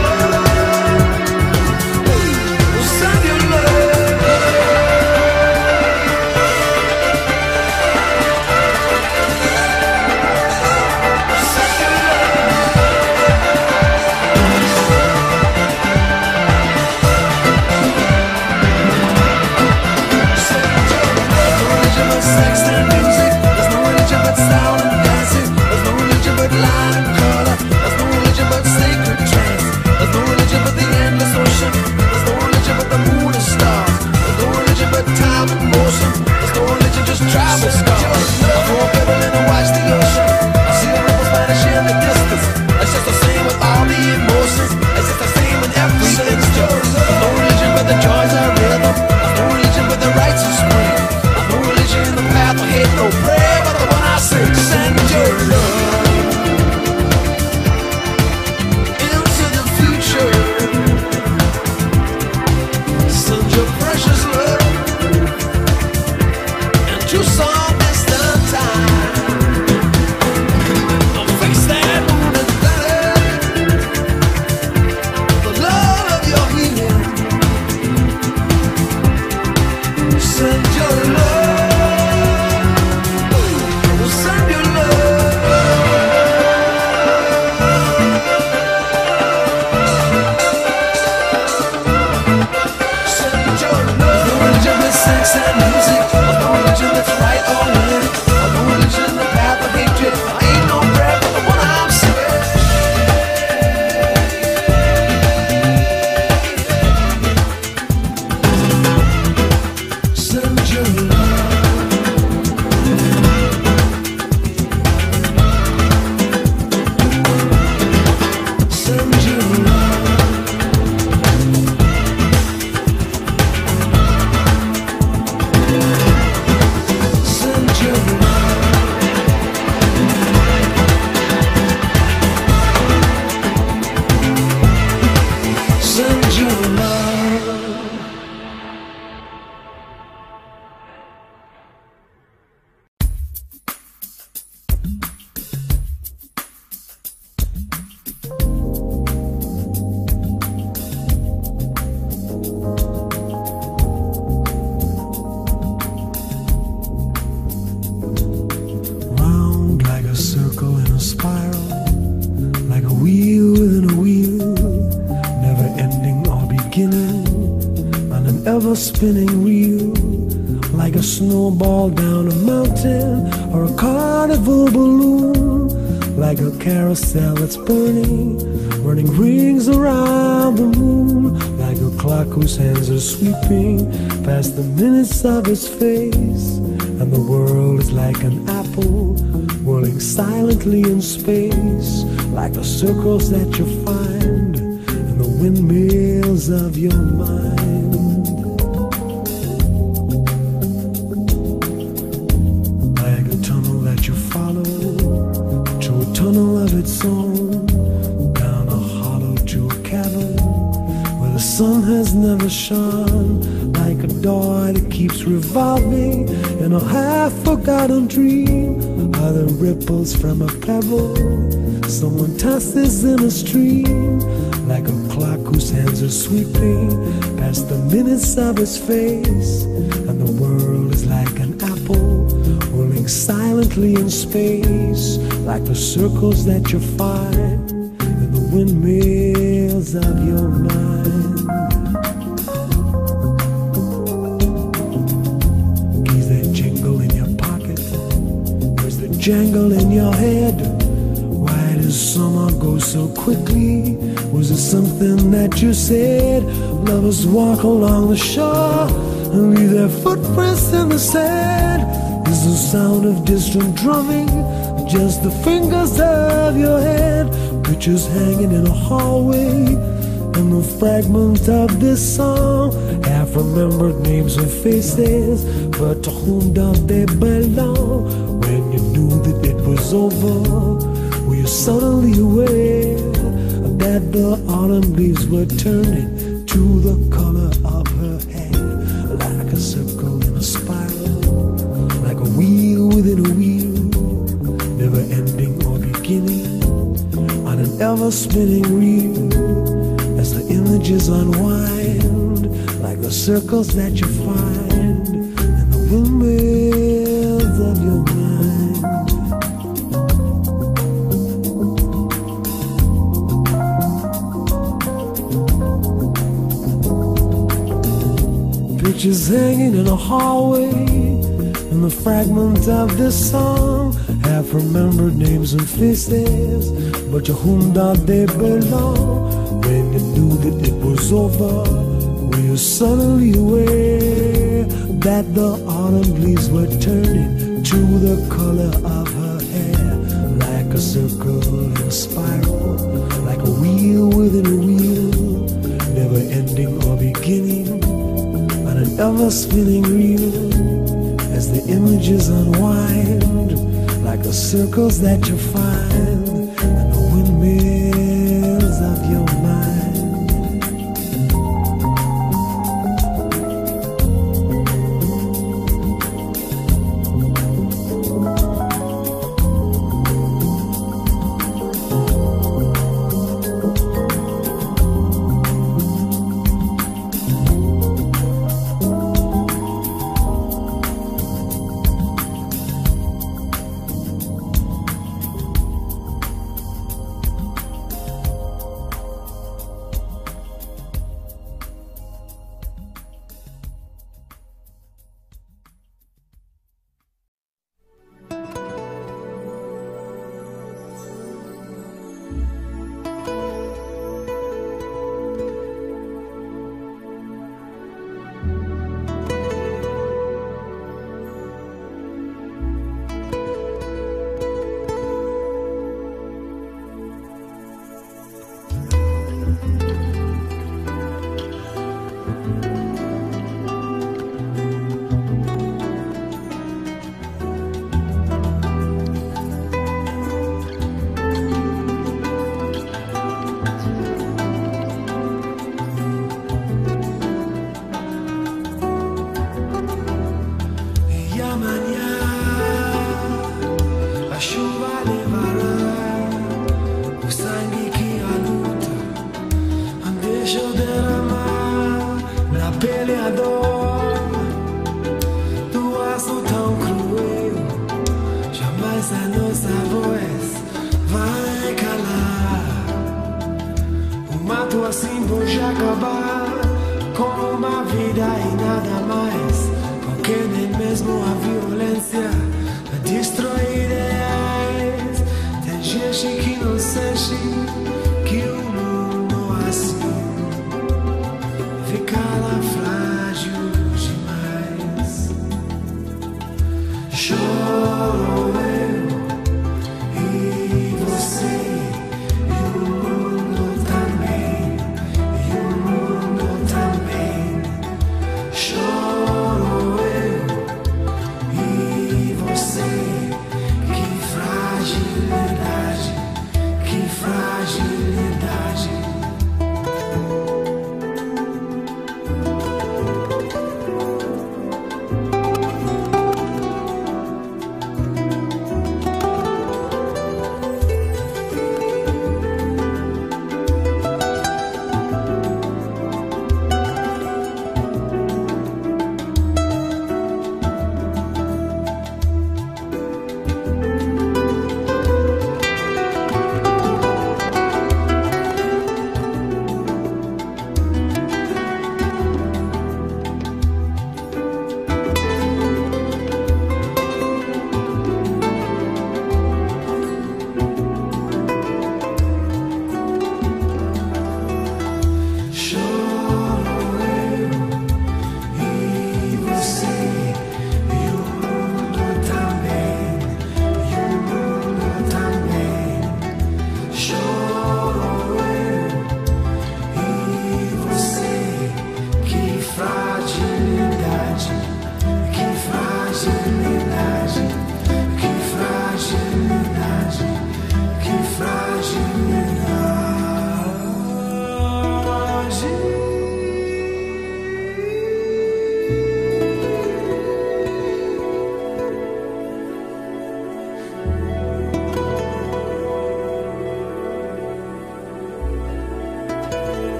Spinning wheel, like a snowball down a mountain or a carnival balloon, like a carousel that's burning, running rings around the moon, like a clock whose hands are sweeping past the minutes of his face. And the world is like an apple whirling silently in space, like the circles that you find in the windmills of your mind. Like a tunnel that you follow to a tunnel of its own, down a hollow to a cavern where the sun has never shone. Like a door that keeps revolving in a half-forgotten dream, are the ripples from a pebble someone tosses in a stream. Like a clock whose hands are sweeping past the minutes of his face. And the world is like an apple whirling silently in space, like the circles that you find in the windmills of your mind. Jangle in your head. Why does summer go so quickly? Was it something that you said? Lovers walk along the shore and leave their footprints in the sand. Is the sound of distant drumming just the fingers of your hand? Pictures hanging in a hallway, and the fragment of this song, half-remembered names and faces, but to whom do they belong? When you knew that it was over, were you suddenly aware that the autumn leaves were turning to the color of her hair? Like a circle in a spiral, like a wheel within a wheel, never ending or beginning, on an ever-spinning reel, as the images unwind, like the circles that you find in the windmills of your mind. Pictures hanging in a hallway, and the fragment of this song, half-remembered names and faces, but to whom do they belong? When you knew that it was over, were you suddenly aware that the autumn leaves were turning to the color of her hair? Like a circle in a spiral, like a wheel within a wheel, never ending or beginning, on an ever-spinning reel, as the images unwind, like the circles that you find in the windmills of your mind.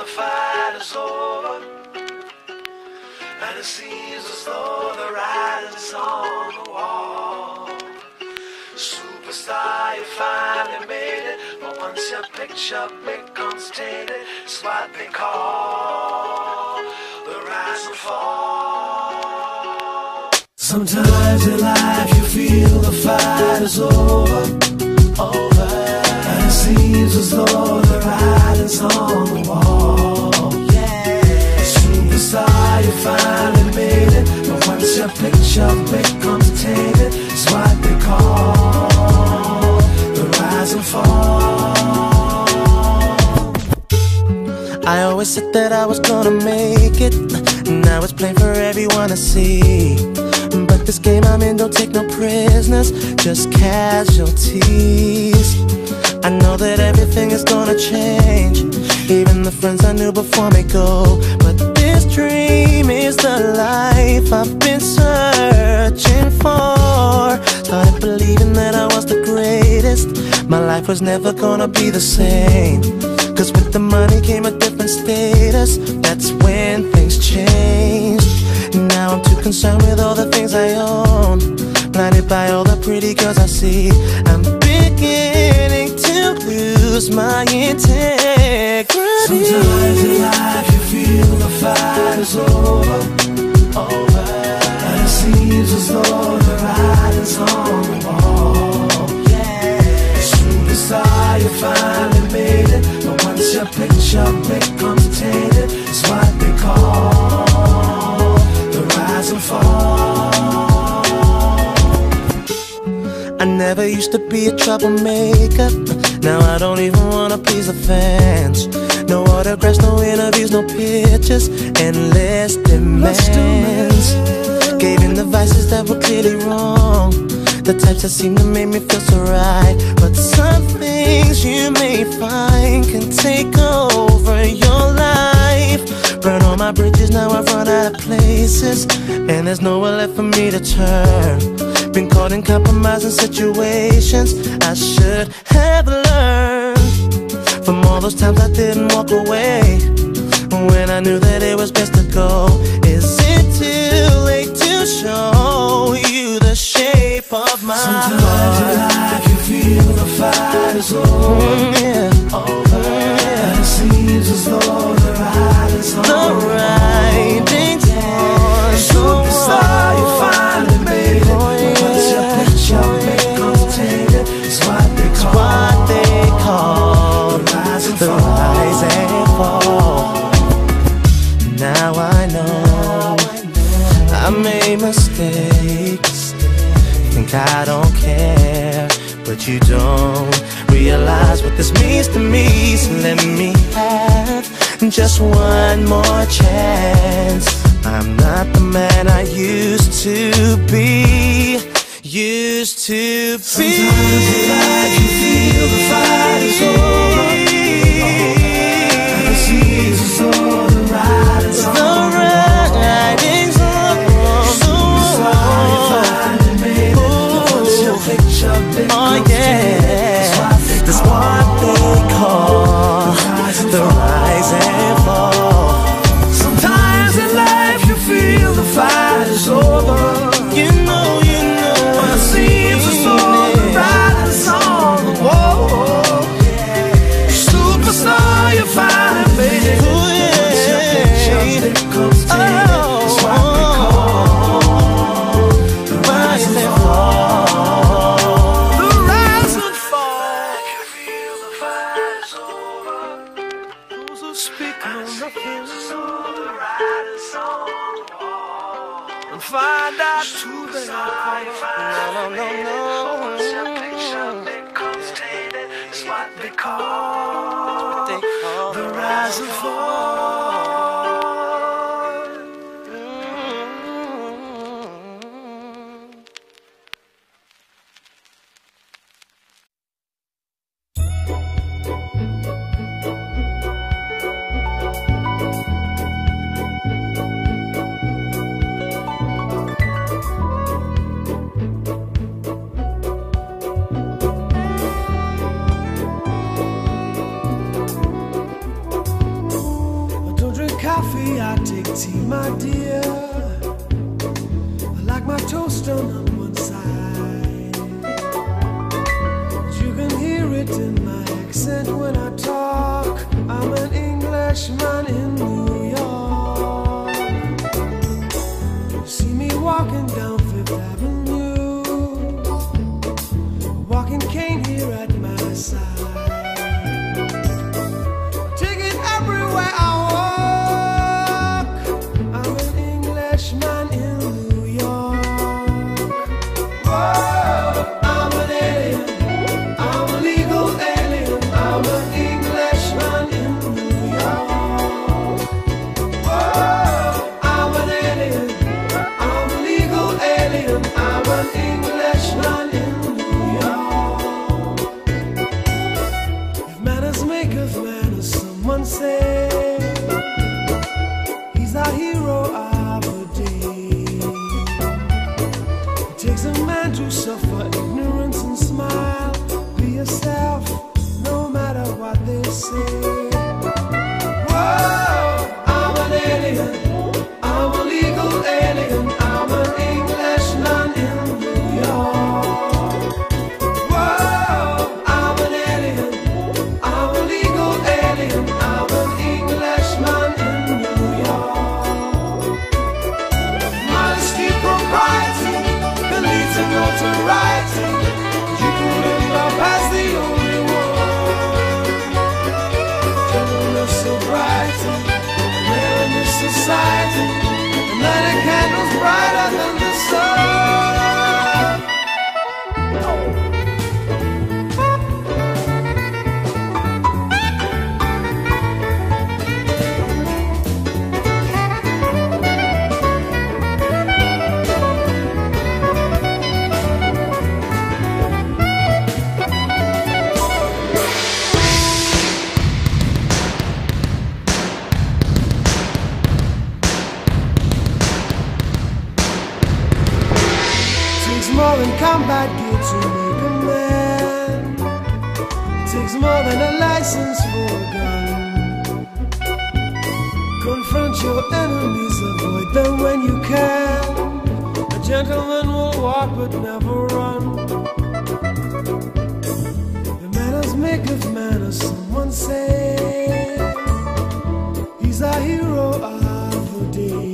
the fight is over, and it seems as though the writing's on the wall. Superstar, you finally made it, but once your picture becomes tainted, it's what they call the rise and fall. Sometimes in life you feel the fight is over, and it seems as though the writing's on the wall. Superstar, you finally made it, but once your picture becomes tainted, it's what they call the rise and fall. I always said that I was gonna make it, now it's plain for everyone to see. But this game I'm in don't take no prisoners, just casualties. I know that everything is gonna change, even the friends I knew before me go. But this dream is the life I've been searching for. Started believing that I was the greatest, my life was never gonna be the same. Cause with the money came a different status, that's when things changed. Now I'm too concerned with all the things I own, blinded by all the pretty girls I see. I'm beginning to lose my integrity. Sometimes in life you feel the fight is over, and it seems as though the writing's on the wall. Superstar, you finally made it, but once your picture becomes tainted, it's what they call the rise and fall. I never used to be a troublemaker, now I don't even wanna please the fans. No autographs, no interviews, no pictures, endless demands. Gave in the vices that were clearly wrong, the types that seem to make me feel so right. But some things you may find can take over your life. Burn all my bridges, now I've run out of places, and there's nowhere left for me to turn. Been caught in compromising situations I should have learned from all those times I didn't walk away when I knew that it was best to go. Is it too late to show you the shape of my Sometimes heart? in life you feel the fight is over, and it seems as though the writing's on the writing's on. Superstar, you finally made it, but once your picture becomes tainted, it's what they call the rise and fall. Now I know I made mistakes, think I don't care, but you don't realize what this means to me. So let me have just one more chance. I'm not the man I used to be. Sometimes in life you feel the fight is over, and it seems as though the writing's on the wall. Superstar, you finally made it, but once your picture becomes tainted, it's what they call the rise and fall. Sometimes in life you feel the fight is over, You know, and it seems as though the writing's on the wall. Superstar, you finally made it, but once your picture becomes tainted, it's what they call the rise and fall. The rise and fall. You feel the fight is over, those who speak know nothing, so the writing's on the wall. And find out who they are. No. Once your picture becomes tainted, it's what they call the rise and fall. coffee, I take tea, my dear. I like my toast on one side. You can hear it in my accent when I talk. I'm an Englishman in New York. You see me walking down Fifth Avenue, a walking cane here at my side. Take it everywhere I walk. I'm an Englishman in New York. Whoa, I'm an alien. I'm a legal alien. I'm an Englishman in New York. Whoa, I'm an alien. I'm a legal alien. I'm an Englishman in New York. If manners make of manners, someone say he's the hero of the day. It takes a man to suffer ignorance and smile. Be yourself, no matter what they say. Whoa, I'm an alien. I'm a legal alien. I'm an Englishman in New York. Whoa, I'm an alien. I'm a legal alien. I'm an Englishman in New York. Modesty, propriety can lead to notoriety. You can live love as the only one. Gentleness, sobriety, rare in this society, and light a candles brighter than the sun. Takes more than combat gear to make a man. Takes more than a license for a gun. Confront your enemies, avoid them when you can. A gentleman will walk but never run. The manners make of manners, someone say. He's a hero of the day.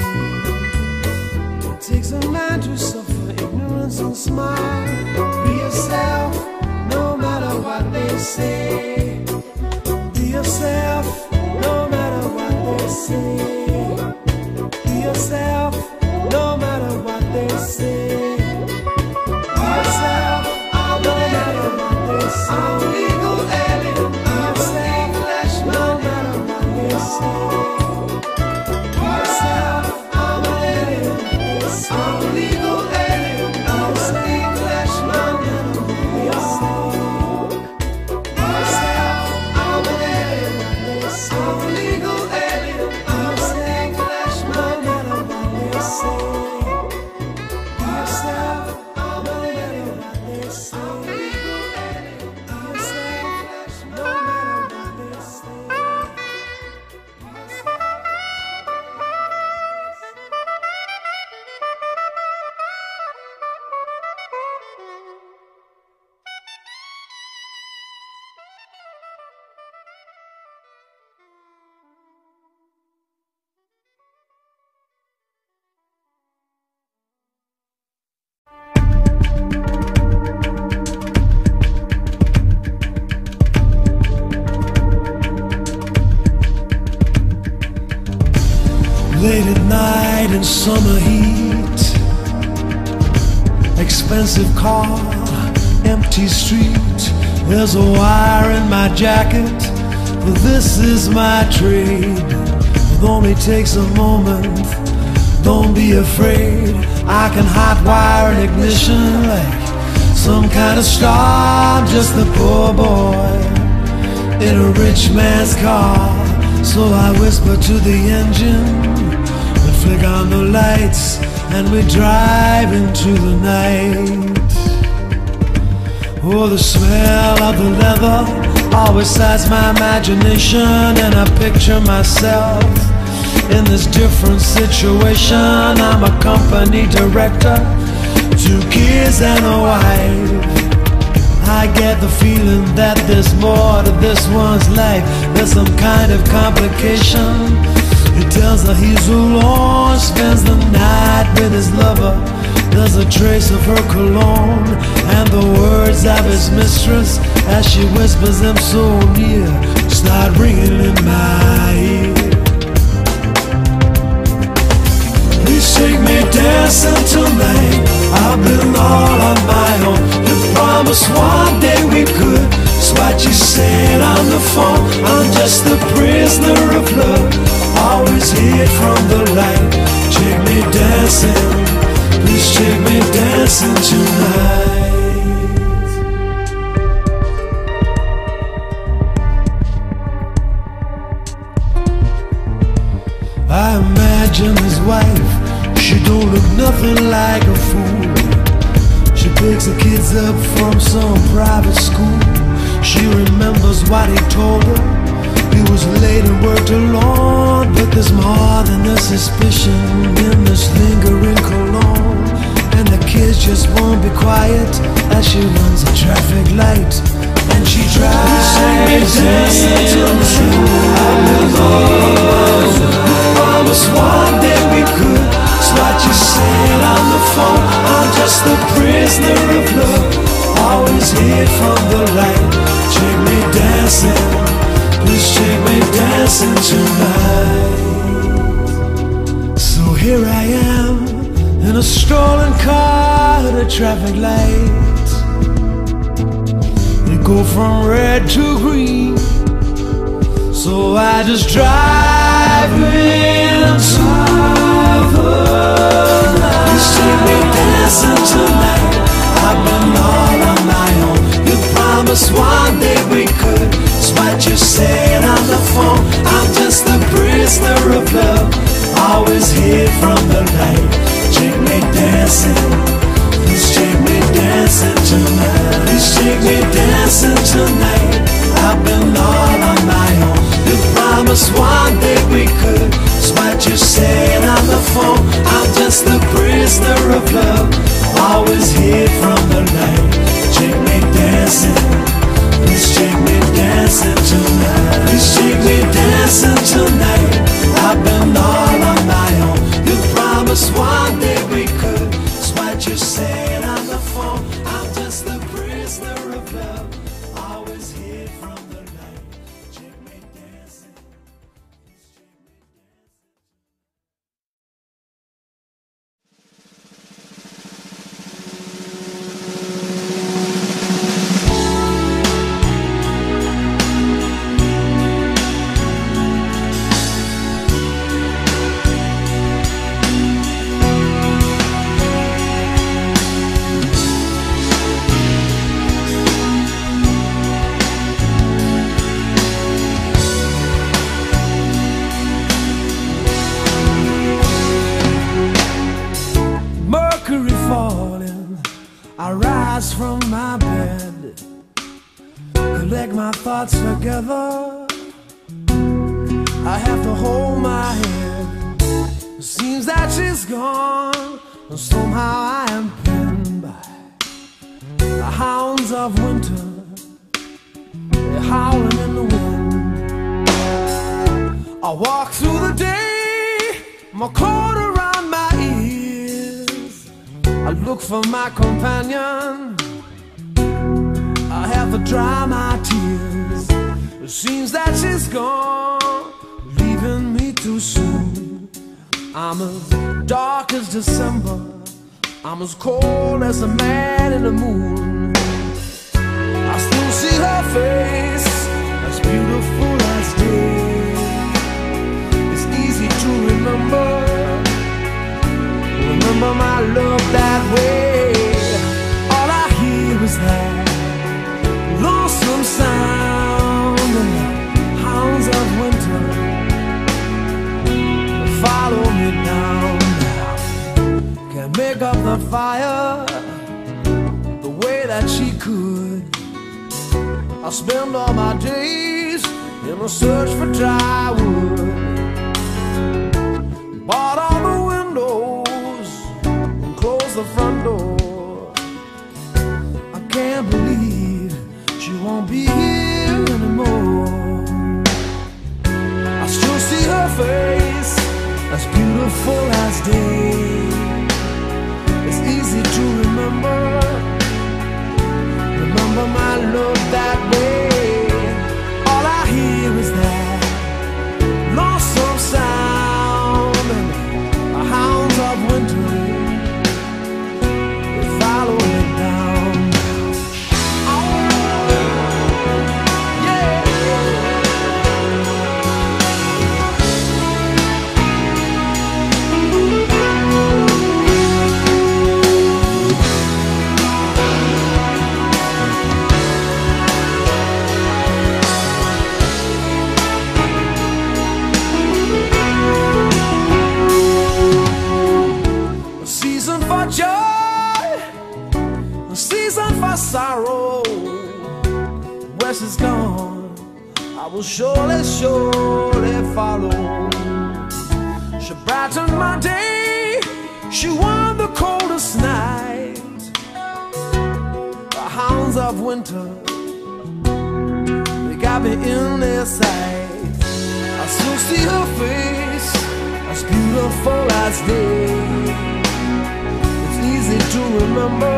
It takes a man to suffer ignorance and smile. Be yourself, no matter what they say. Be yourself, no matter what they say. Be yourself, no matter what they say. Be yourself, no matter what they say. I'm a legal alien. I'm an Englishman, no matter what they say. Be yourself, I'm an alien. I'm a legal alien. I'm an Englishman in New York. Be yourself, I'm an alien. I'm a legal alien. I'm an Englishman, no matter what they say. Be yourself, I'm an alien. I'm a legal alien. Be yourself, no matter what they say. Late at night in summer heat, expensive car, empty street. There's a wire in my jacket, but this is my trade. It only takes a moment, don't be afraid. I can hotwire an ignition like some kind of star. I'm just a poor boy in a rich man's car. So I whisper to the engine, we flick on the lights, and we drive into the night. Oh, the smell of the leather always excites my imagination, and I picture myself In this different situation, I'm a company director, 2 kids and a wife. I get the feeling that there's more to this one's life. There's some kind of complication. He tells her he's alone, spends the night with his lover. There's a trace of her cologne and the words of his mistress as she whispers them so near, start ringing in my ear. Please take me dancing tonight. I've been all on my own. You promised one day we could. It's what you said on the phone. I'm just a prisoner of love, always hid from the light. Take me dancing. Please take me dancing tonight. I imagine his wife, she don't look nothing like a fool. She picks the kids up from some private school. She remembers what he told her. He was late and worked alone, but there's more than a suspicion in this lingering cologne. And the kids just won't be quiet as she runs a traffic light. And she drives me dancing till the promised one day we could. It's what you said on the phone. I'm just a prisoner of love, always hid from the light. Take me dancing, please take me dancing tonight. So here I am in a stolen car at a traffic light. They go from red to green, so I just drive into the night. Please take me dancing tonight. I've been all on my own. You promised one day we could. It's what you said on the phone. I'm just a prisoner of love, always hid from the light. Take me dancing. Please take me dancing tonight. Please take me dancing tonight. I've been all on my own. You promised one day we could. It's what you said on the phone. I'm just a prisoner of love, always hid from the light. Take me dancing. Please take me dancing tonight. Please take me dancing tonight. I've been all on my own. You promised one day we could. It's what you said on the phone. I'm just a prisoner of love, always hid from the light. Take me dancing. I rise from my bed, collect my thoughts together. I have to hold my head. It seems that she's gone, and somehow I am pinned by the hounds of winter. They're howling in the wind. I walk through the day, my coat around my ears. I look for my companion, I have to dry my tears. It seems that she's gone, leaving me too soon. I'm as dark as December, I'm as cold as the man in the moon. I still see her face, as beautiful as day. It's easy to remember my love that way. All I hear is that lonesome sound and the hounds of winter follow me down now. Can't make up the fire the way that she could. I spend all my days in a search for dry wood. face as beautiful as day. It's easy to remember my love that way. All I hear is that lonesome sound, and the hounds of winter, they follow me down. Sorrow, West is gone, I will surely, surely follow. She brightened my day, she won the coldest night. The hounds of winter, they got me in their sight. I still see her face, as beautiful as day. It's easy to remember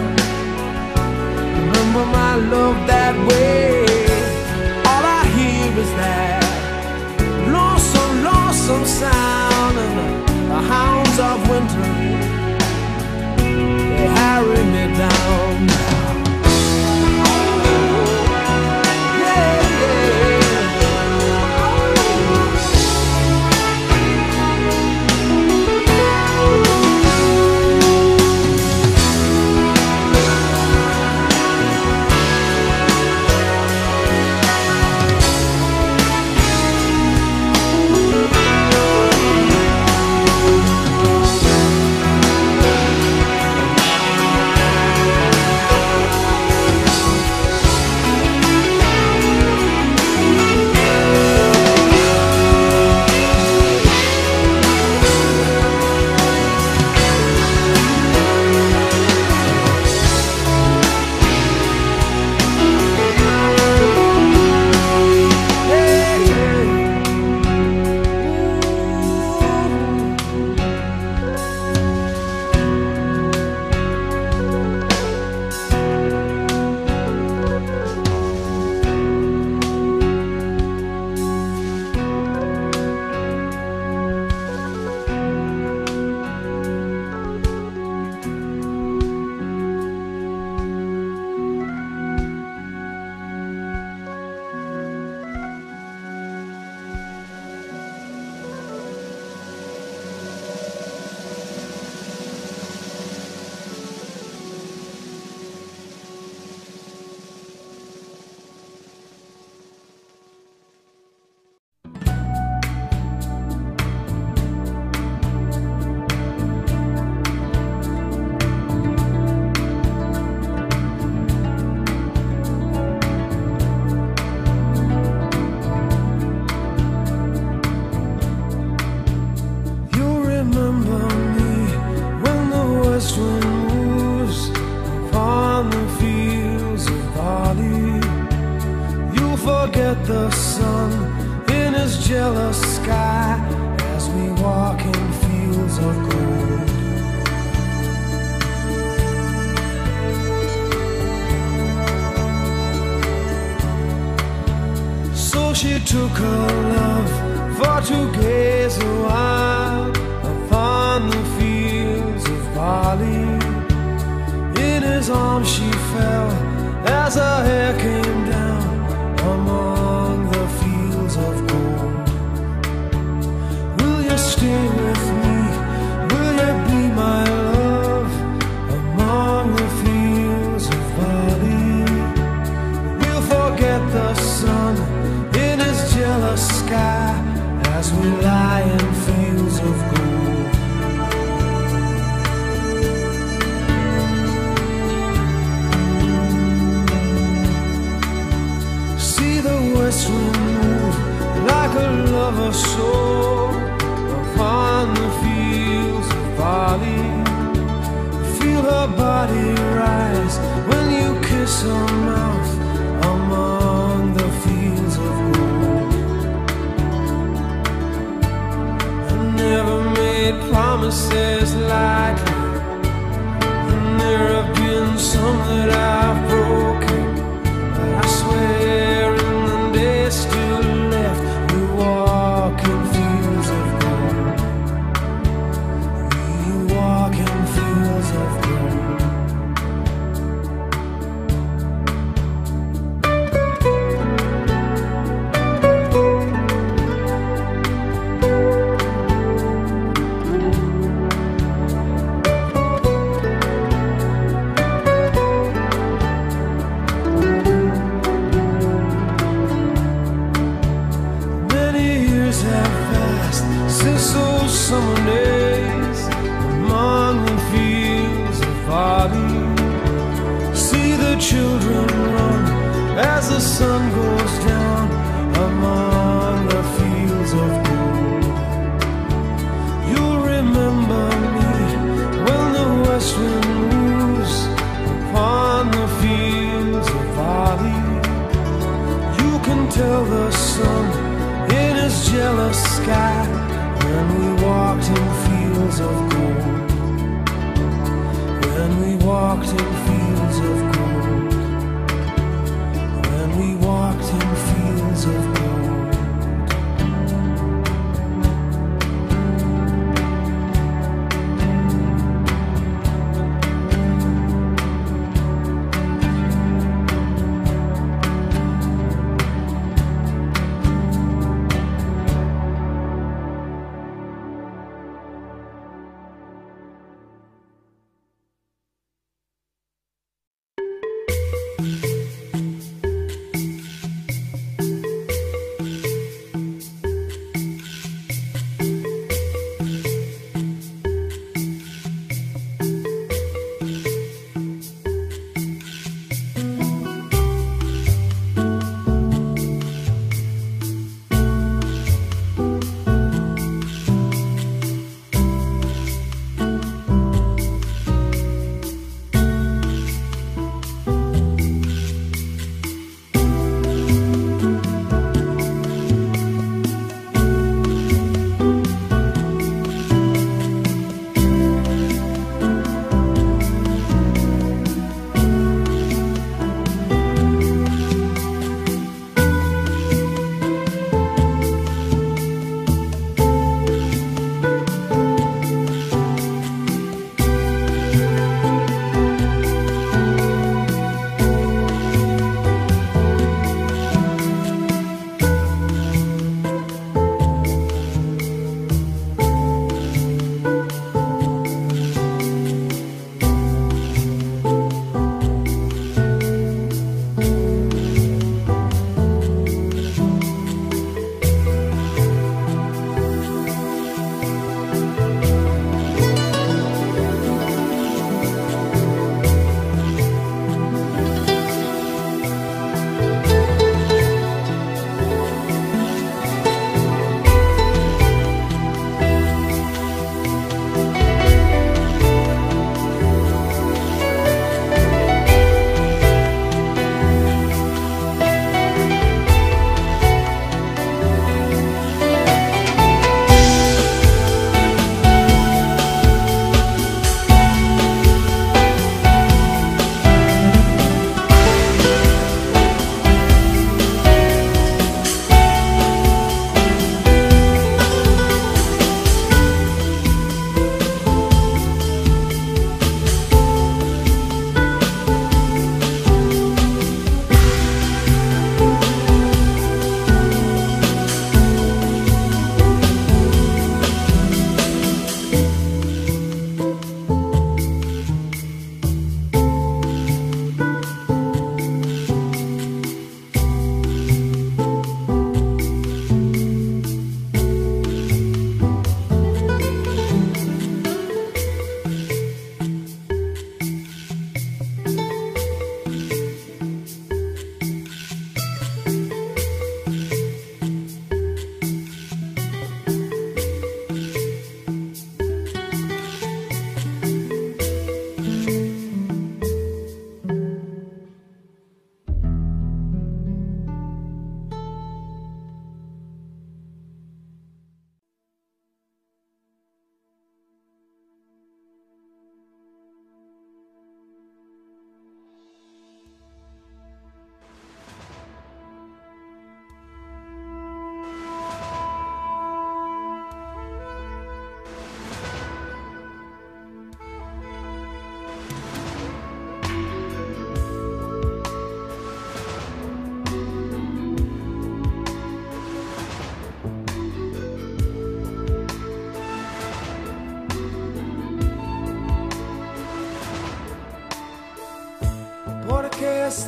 my love that way. All I hear is that lonesome, lonesome sound, and the hounds of winter, they harry me down. The sun in his jealous sky as we walk in fields of gold. So she took her love for to gaze a while upon the fields of barley. In his arms she fell as her hair came down among the fields of gold. Will you stay with me? Will you be my love among the fields of barley? We'll forget the sun in his jealous sky as we lie in fields of gold. West wind move like a lover soul upon the fields of barley. Feel her body rise when you kiss her mouth among the fields of gold. made promises lightly, and there have been some that I've broken. But I swear in the days still left, we walk in fields of gold. We walk in fields of gold. Since those summer days among the fields of barley, see the children run as the sun goes down among the fields of gold. You'll remember me when the west wind moves upon the fields of barley. You can tell the sun in his jealous sky when we walked in fields of gold. When we walked in fields of gold. When we walked in fields of gold.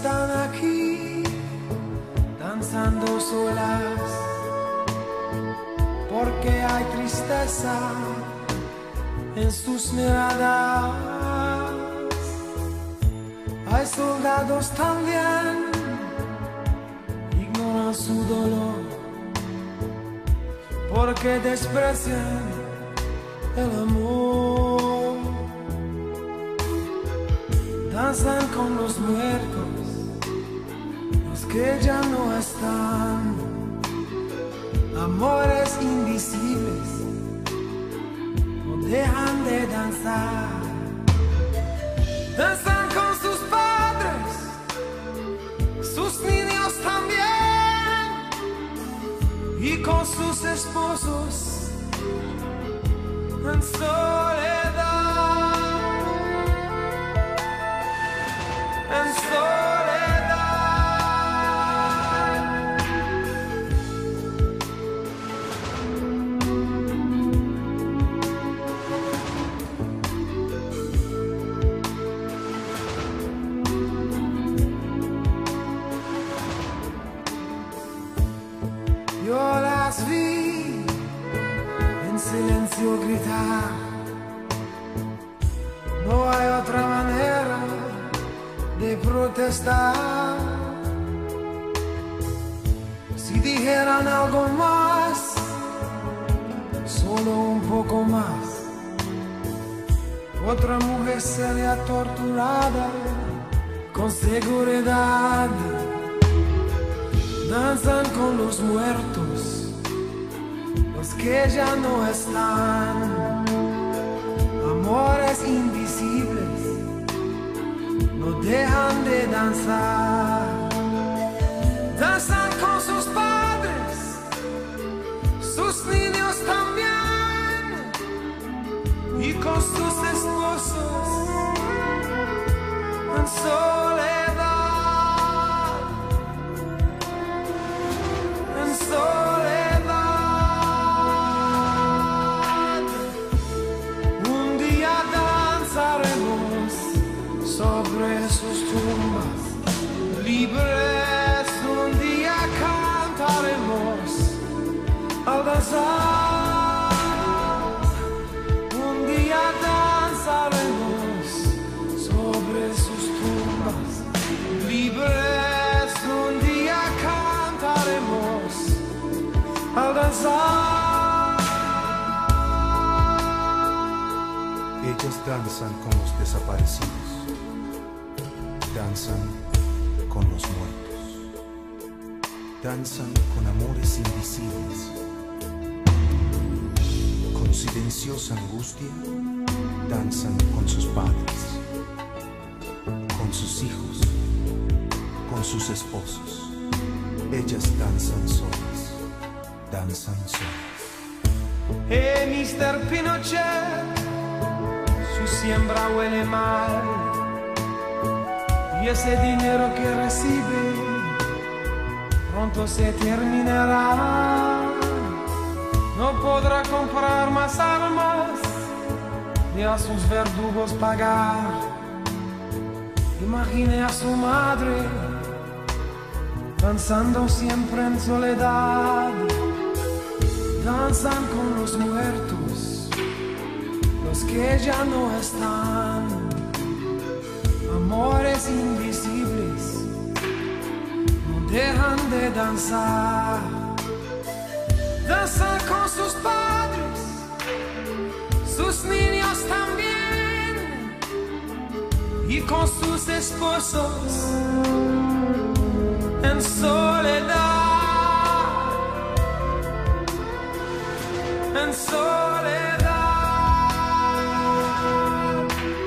están aquí danzando solas, porque hay tristeza en sus miradas. Hay soldados también, ignoran su dolor, porque desprecian el amor. Danzan con los muertos, los que ya no están, amores invisibles no dejan de danzar. Danzan con sus padres, sus niños también, y con sus esposos en soledad, en soledad. Yo las vi en silencio gritar, no hay otra manera de protestar. Si dijeran algo más, solo un poco más, otra mujer sería torturada con seguridad. Danzan con los muertos, los que ya no están, amores invisibles no dejan de danzar. Danzan con sus padres, sus niños también, y con sus esposos en soledad, en soledad. Un día danzaremos sobre sus tumbas, libres un día cantaremos al danzar. Un día danzaremos sobre sus tumbas, libres un día cantaremos al danzar. Ellas danzan con los desaparecidos, danzan con los muertos, danzan con amores invisibles, con silenciosa angustia, danzan con sus padres, con sus hijos, con sus esposos. Ellas danzan solas, danzan solas. Mr. Pinochet, su siembra huele mal, y ese dinero que recibe pronto se terminará. No podrá comprar más armas ni a sus verdugos pagar. Imagine a su madre danzando siempre en soledad. Danzan con los muertos, los que ya no están, amores invisibles no dejan de danzar. Danzan con sus padres, sus niños también, y con sus esposos en soledad, en soledad.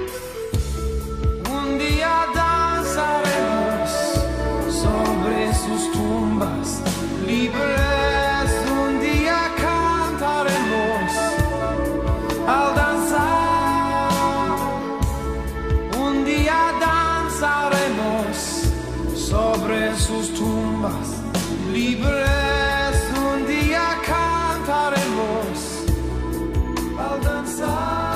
Un día danzaremos sobre sus tumbas, libres un día cantaremos al danzar. Un día danzaremos sobre sus tumbas, libres un día cantaremos al danzar.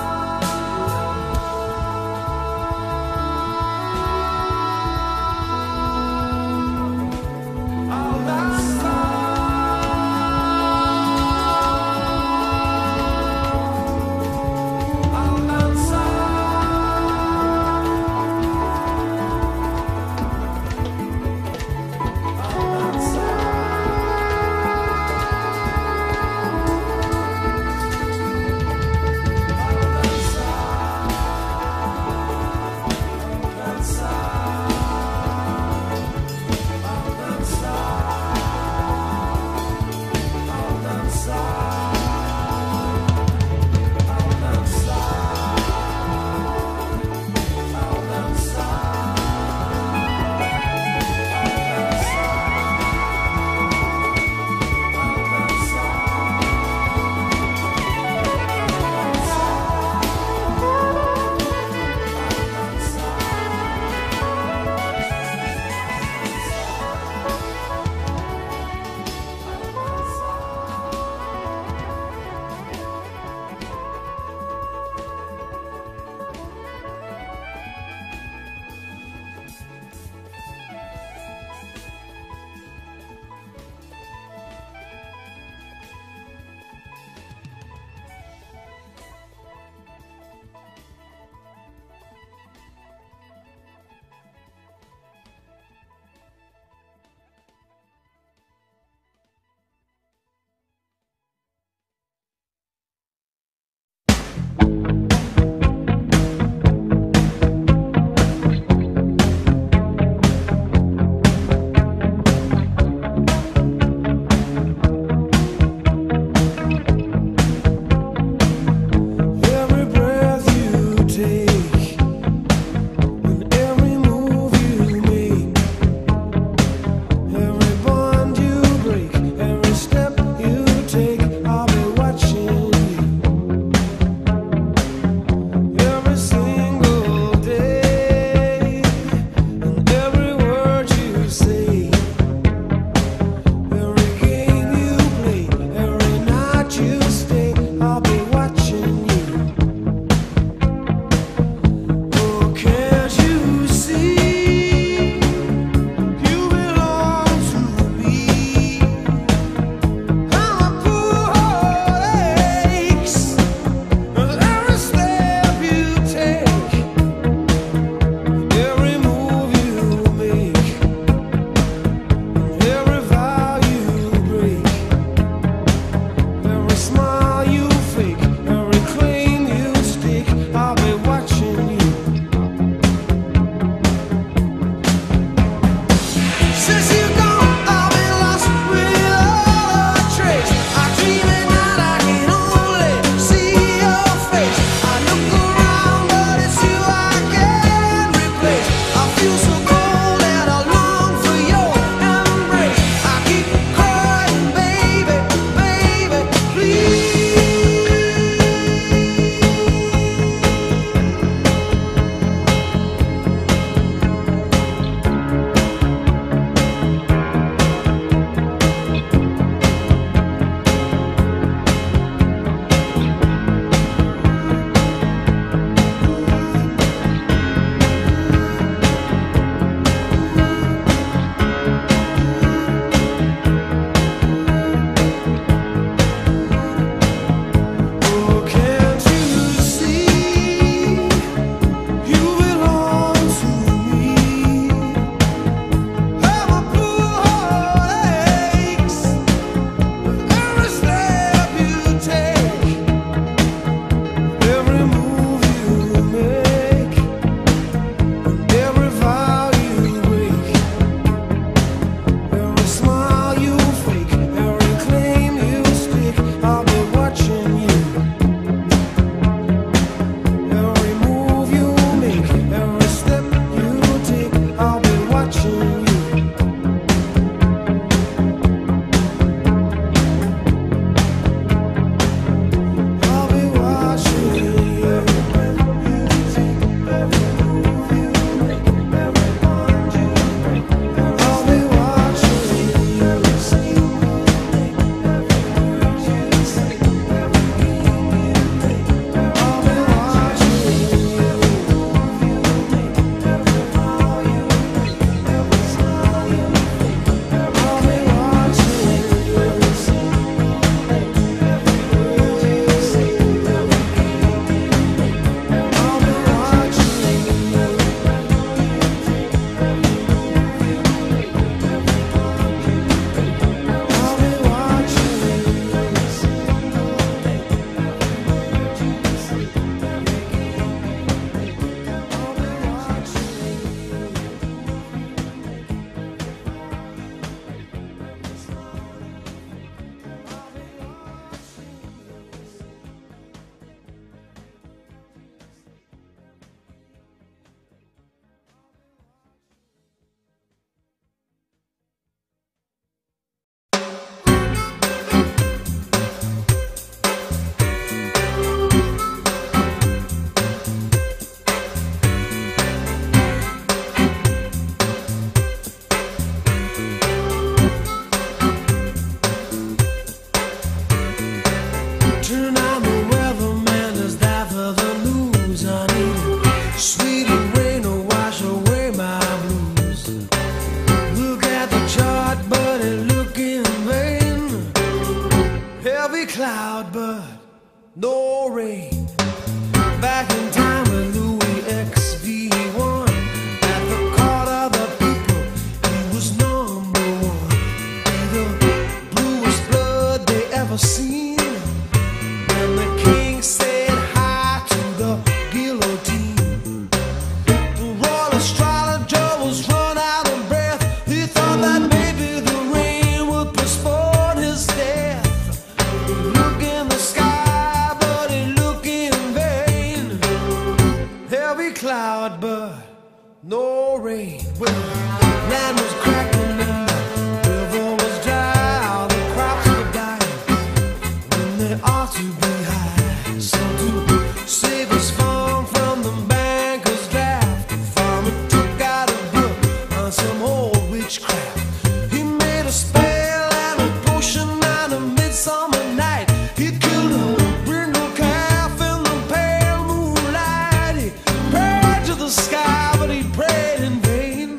no rain. Back in time with Louis XV1, at the court of the people, he was number one. Be the bluest blood they ever seen, and the king said hi to the guillotine. The royal astrologer was run out of breath. He thought that maybe the rain would postpone his death. Look in the sky, but he looked in vain. Heavy cloud, but no rain. Well, land was cracking and the river was dry. The crops were dying when they ought to be high. So to save his farm from the banker's draft, the farmer took out a book on some old witchcraft. He made a spell and a potion on a midsummer night. He killed a brindle calf in the pale moonlight. He prayed to the sky, but he prayed in vain.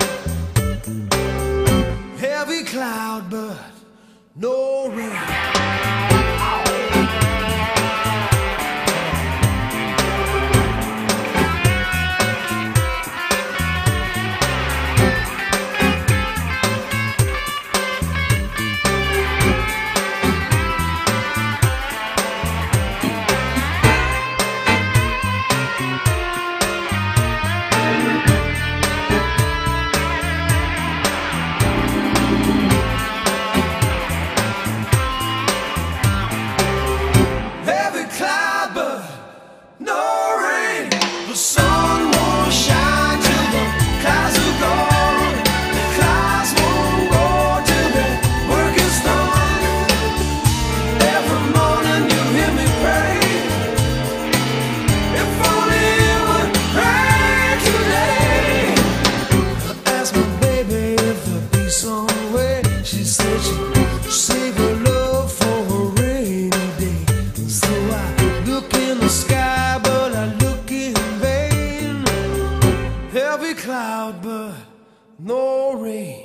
Heavy cloud, but no rain. Heavy cloud, but no rain. The sun won't shine till the clouds are gone. The clouds won't go till the work is done. Every morning you hear me pray. If only it would rain today. I asked my baby if there'd be some way. She said she'd save her love for a rainy day. So I look in the sky, but I look in vain. Heavy cloud, but no rain.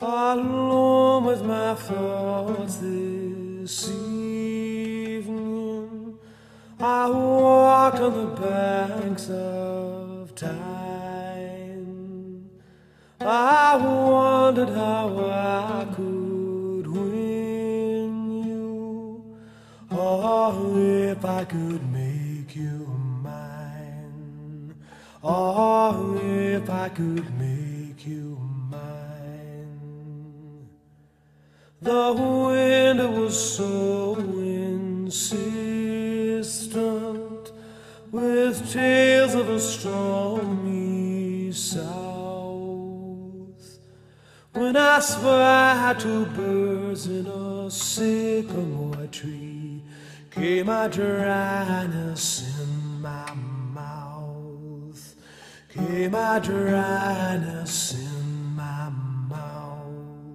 alone with my thoughts this evening. I walked on the banks of time. I wondered how I could win you, or if I could make you mine, or if I could make you mine. The wind was so insistent, with tales of a stormy south, when I spied two birds in a sycamore tree, came my dryness in my mouth, came my dryness in my mouth.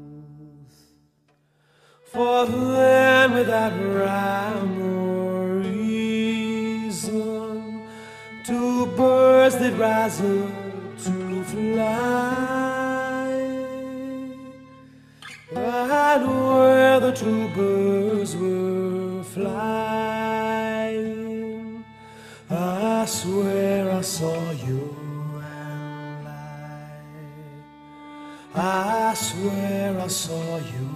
For then without rhyme or reason, two birds did rise up to fly. And where the two birds were flying, I swear I saw you and I swear I saw you.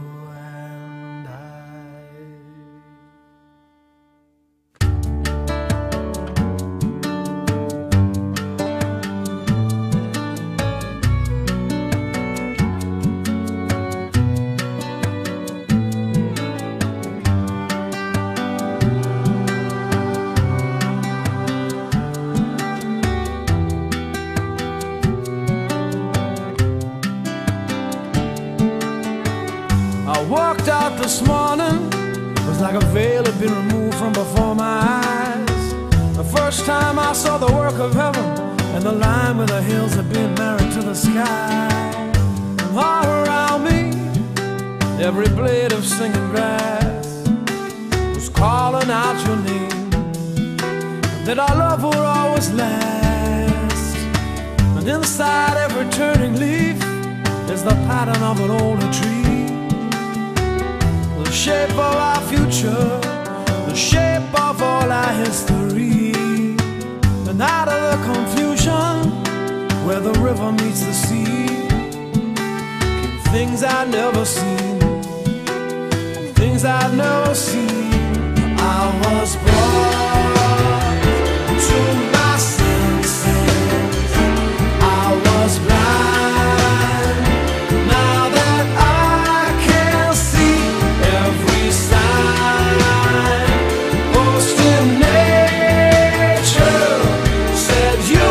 I walked out this morning, it was like a veil had been removed from before my eyes. The first time I saw the work of heaven, and the line where the hills had been married to the sky. And all around me, every blade of singing grass was calling out your name, that our love would always last. And inside every turning leaf is the pattern of an older tree, the shape of our future, the shape of all our history. And out of the confusion where the river meets the sea, came things I'd never seen, things I'd never seen. I was brought to my senses, I was blind, now that I can see every sign posted in nature said you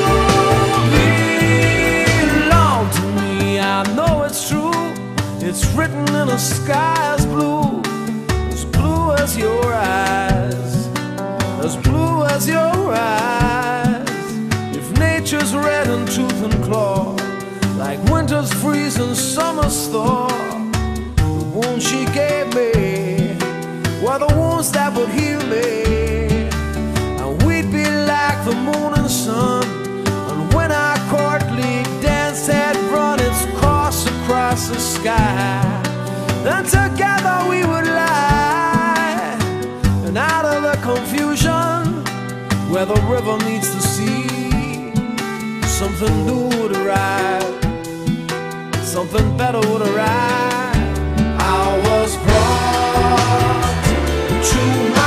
belong to me. I know it's true, it's written in a sky as blue as your eyes, as blue as your eyes. If nature's red in tooth and claw, like winter's freeze and summer's thaw, the wounds she gave me were the wounds that would heal me, and we'd be like the moon and sun. And when our courtly dance had run its course across the sky, then together we would lie. And out of the confusion where the river meets the sea, something new would arrive, something better would arrive. I was brought to my